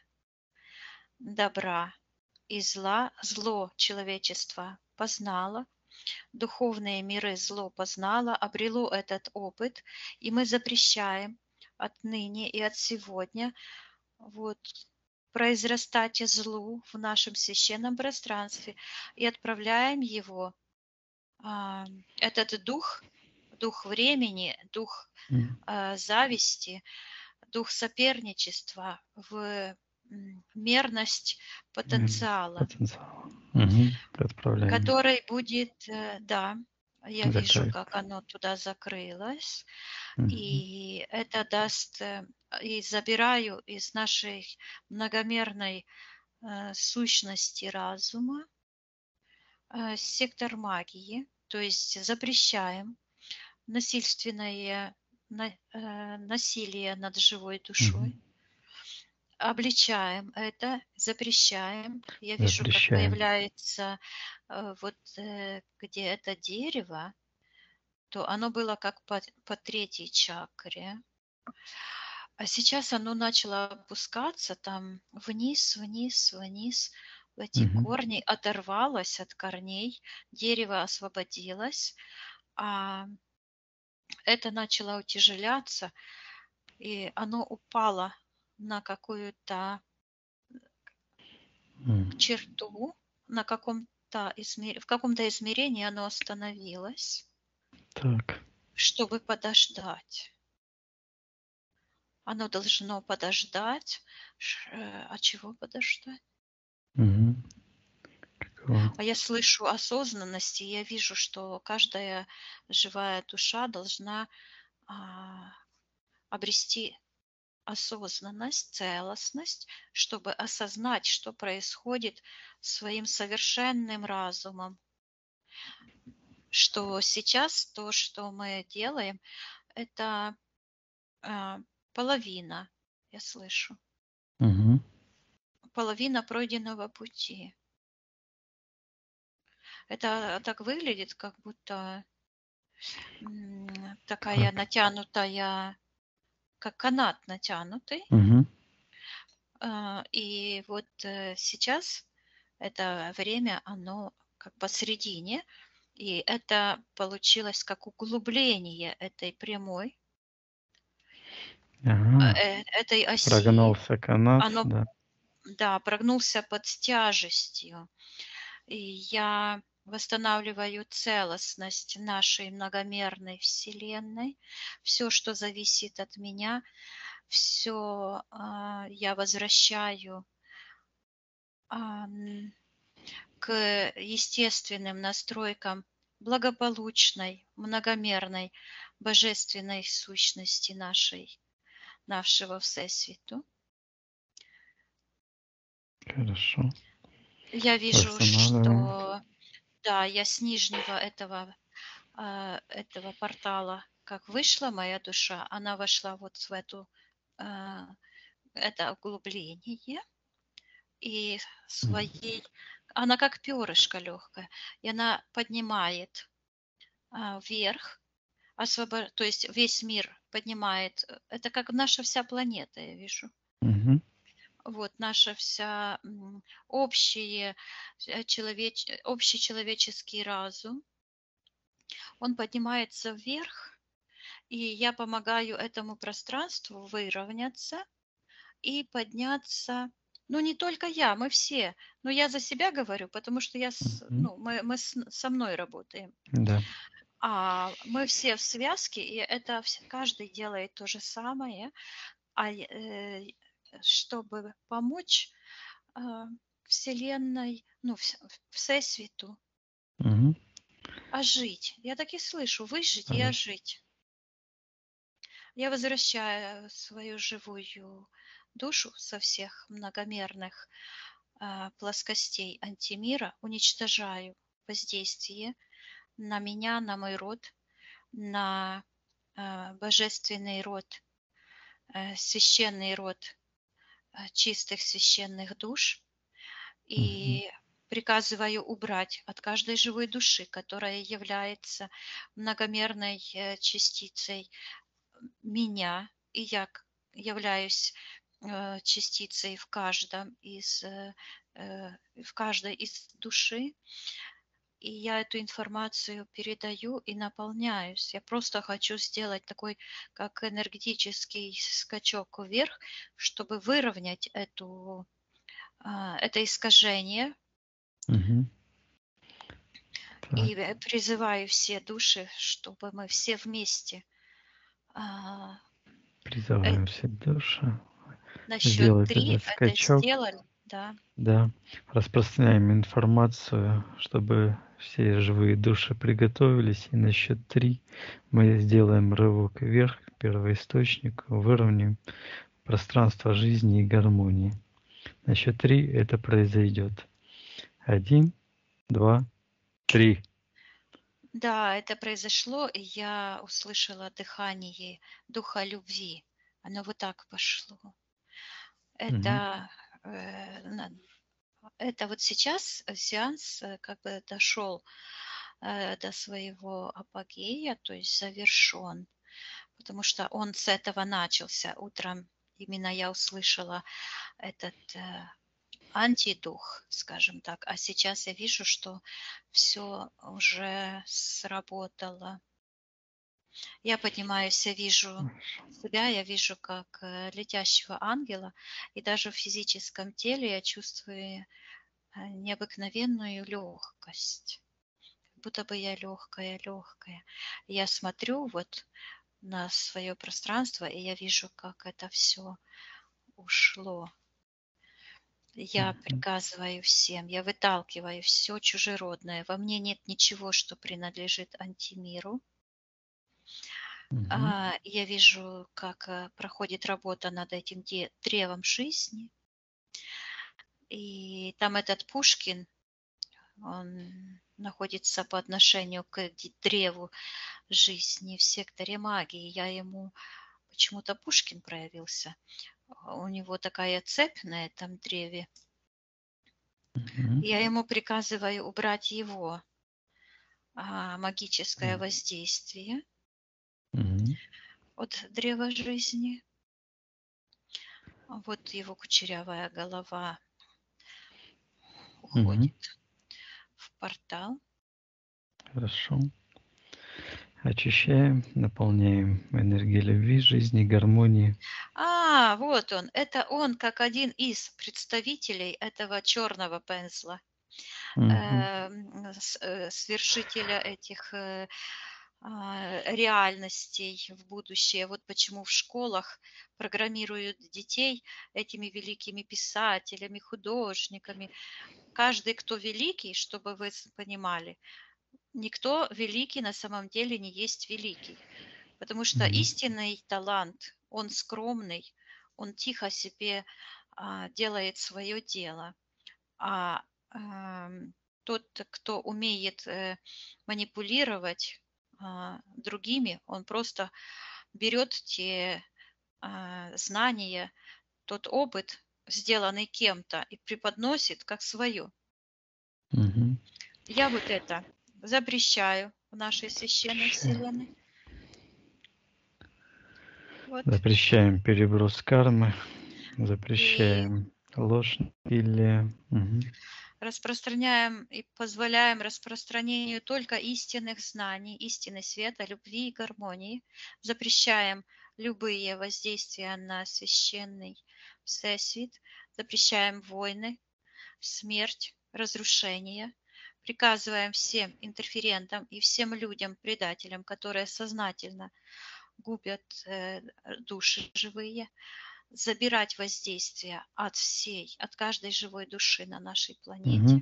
добра и зла. Зло человечества познало, духовные миры зло познало, обрело этот опыт, и мы запрещаем отныне и от сегодня вот, произрастать злу в нашем священном пространстве и отправляем его, а, этот дух, дух времени, дух М. а, зависти, дух соперничества в м, мерность М. потенциала, Потенциал. Мгм. Отправляем. который будет, э, да, я вижу, Закрыт. как оно туда закрылось, Мгм. и это даст, э, и забираю из нашей многомерной э, сущности разума э, сектор магии, то есть запрещаем насильственное на- э, насилие над живой Мгм. душой, обличаем это, запрещаем. Я вижу, как Запрещаем. появляется э, вот э, где это дерево, то оно было как по, по третьей чакре, а сейчас оно начало опускаться там вниз, вниз, вниз. В эти Мгм. корни оторвалось от корней, дерево освободилось, а это начало утяжеляться, и оно упало на какую-то М. черту, на каком-то измер... в каком-то измерении оно остановилось, Так. чтобы подождать. Оно должно подождать. Ш- э, А чего подождать? Мгм. Хорошо. А я слышу осознанность, и я вижу, что каждая живая душа должна а, обрести осознанность, целостность, чтобы осознать, что происходит своим совершенным разумом. Что сейчас то, что мы делаем, это а, половина, я слышу, Мгм. половина пройденного пути. Это так выглядит, как будто м, такая Так. натянутая, как канат натянутый. Мгм. А, И вот э, сейчас это время, оно как посередине, и это получилось как углубление этой прямой, Ага. э, этой оси. Прогнулся канат, Оно, да. да, прогнулся под тяжестью. И я восстанавливаю целостность нашей многомерной Вселенной. Все, что зависит от меня, все я возвращаю а, н- к естественным настройкам благополучной, многомерной, божественной сущности нашей, нашего Всесвіту. Хорошо. Я вижу, Восстанавливаем. что да, я с нижнего этого, а, этого портала, как вышла моя душа, она вошла вот в эту, а, это углубление, и М. своей, она как перышко легкое, и она поднимает а, вверх, освобо- то есть весь мир поднимает, э, это как наша вся планета, я вижу. Мгм. Вот наша вся м, общие, э, человеч, э, общий человеческий разум, он поднимается вверх, и я помогаю этому пространству выровняться и подняться. Ну, не только я, мы все. Но я за себя говорю, потому что я, с- Мгм. ну, мы, мы с- со мной работаем. Да. А мы все в связке, и это вс- каждый делает то же самое, а я- э, чтобы помочь а, Вселенной, ну, вс- Всесвіту Мгм. ожить. Я так и слышу, выжить и Хорошо. ожить. Я возвращаю свою живую душу со всех многомерных а, плоскостей антимира, уничтожаю воздействие на меня, на мой род, на а, божественный род, э, священный род а, чистых священных душ Мгм. и приказываю убрать от каждой живой души, которая является многомерной э, частицей меня, и я к- являюсь э, частицей в каждом из э, э, в каждой из души, и я эту информацию передаю и наполняюсь. Я просто хочу сделать такой, как энергетический скачок вверх, чтобы выровнять эту, а, это искажение, Мгм. Так. и э, призываю все души, чтобы мы все вместе а, э, Призываем все души на счет сделать три этот это скачок. сделали, да. Да. Распространяем информацию, чтобы все живые души приготовились. И на счет три мы сделаем рывок вверх к первоисточнику, выровняем пространство жизни и гармонии. На счет три это произойдет. Один, два, три. Да, это произошло, и я услышала дыхание духа любви. Оно вот так пошло. Мгм. Это, э, на- это вот сейчас сеанс э, как бы дошел э, до своего апогея, то есть завершен, потому что он с этого начался. Утром именно я услышала этот э, антидух, скажем так, а сейчас я вижу, что все уже сработало. Я поднимаюсь, я вижу себя, я вижу как э, летящего ангела, и даже в физическом теле я чувствую э, необыкновенную легкость, как будто бы я легкая, легкая. Я смотрю вот на свое пространство, и я вижу, как это все ушло. Я Мгм. приказываю всем, я выталкиваю все чужеродное. Во мне нет ничего, что принадлежит антимиру. Мгм. А, я вижу, как, э, проходит работа над этим де древом жизни. И там этот Пушкин, он находится по отношению к д древу жизни в секторе магии. Я ему почему-то Пушкин проявился. А, у него такая цепь на этом древе. Мгм. Я ему приказываю убрать его, а, магическое М. воздействие Мгм. от древа жизни. А вот его кучерявая голова Мгм. уходит в портал. Хорошо. Очищаем, наполняем энергией любви, жизни, гармонии. А, вот он. Это он как один из представителей этого черного пензла, Мгм. эм, с э, свершителя этих, э, а, реальностей в будущее. Вот почему в школах программируют детей этими великими писателями, художниками. Каждый, кто великий, чтобы вы с понимали, никто великий на самом деле не есть великий. Потому что Мгм. истинный талант, он скромный, он тихо себе, а, делает свое дело. А, ам, тот, кто умеет, э, манипулировать, а, другими, он просто берет те, а, знания, тот опыт, сделанный кем-то, и преподносит как свое. Мгм. Я вот это запрещаю в нашей священной Очищаем. вселенной. Вот. Запрещаем переброс кармы, И запрещаем ложь или Мгм. распространяем и позволяем распространению только истинных знаний, истины света, любви и гармонии. Запрещаем любые воздействия на священный всесвет. Запрещаем войны, смерть, разрушение. Приказываем всем интерферентам и всем людям, предателям, которые сознательно губят э, души живые, забирать воздействие от всей, от каждой живой души на нашей Мгм. планете,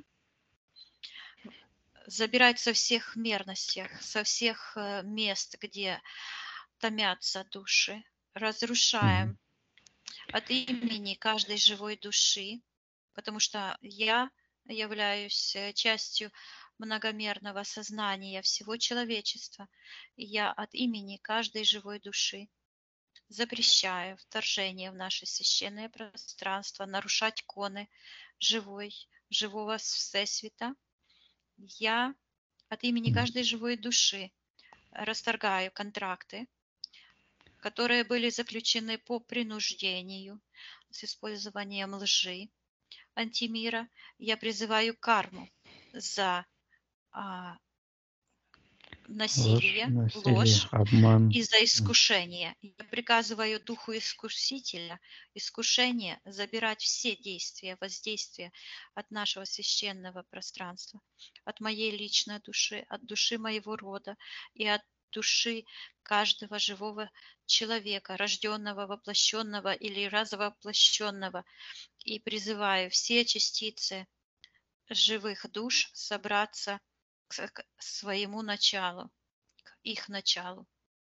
забирать со всех мерностях, со всех э, мест, где томятся души, Мгм. разрушаем от имени каждой живой души, потому что я являюсь э, частью многомерного сознания всего человечества, и я от имени каждой живой души запрещаю вторжение в наше священное пространство, нарушать коны живой, живого всесвета. Я от имени М. каждой живой души расторгаю контракты, которые были заключены по принуждению с использованием лжи, антимира. Я призываю карму за а, Ложь, насилие, насилие, ложь обман. и за М. искушение. Я приказываю духу искусителя, искушение забирать все действия, воздействия от нашего священного пространства, от моей личной души, от души моего рода и от души каждого живого человека, рожденного, воплощенного или развоплощенного. И призываю все частицы живых душ собраться к к своему началу, к их началу.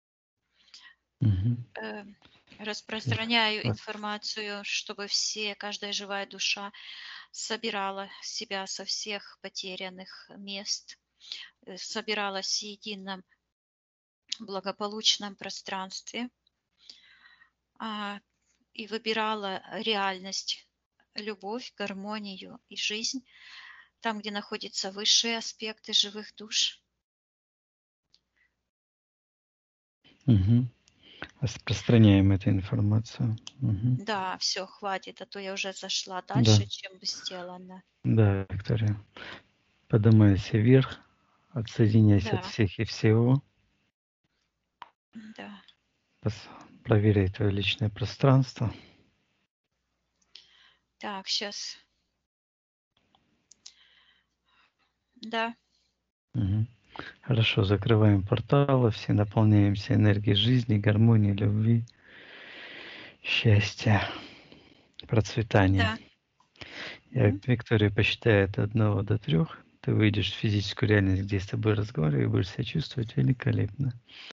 Мгм. Э, Всех распространяю вас. информацию, чтобы все, каждая живая душа собирала себя со всех потерянных мест, э, собиралась в едином благополучном пространстве, а, и выбирала реальность, любовь, гармонию и жизнь там, где находятся высшие аспекты живых душ. Мгм. Распространяем эту информацию. Мгм. Да, все, хватит, а то я уже зашла Да, дальше, чем сделано. да, Виктория. Поднимайся вверх, отсоединяйся от Да, всех и всего. да. Пос- Проверяй твое личное пространство. Так, сейчас. Да, Мгм. Хорошо, закрываем порталы, все наполняемся энергией жизни, гармонии, любви, счастья, процветания. да. Я Мгм. Виктория посчитает от одного до трех, ты выйдешь в физическую реальность, где с тобой разговариваю, и будешь себя чувствовать великолепно.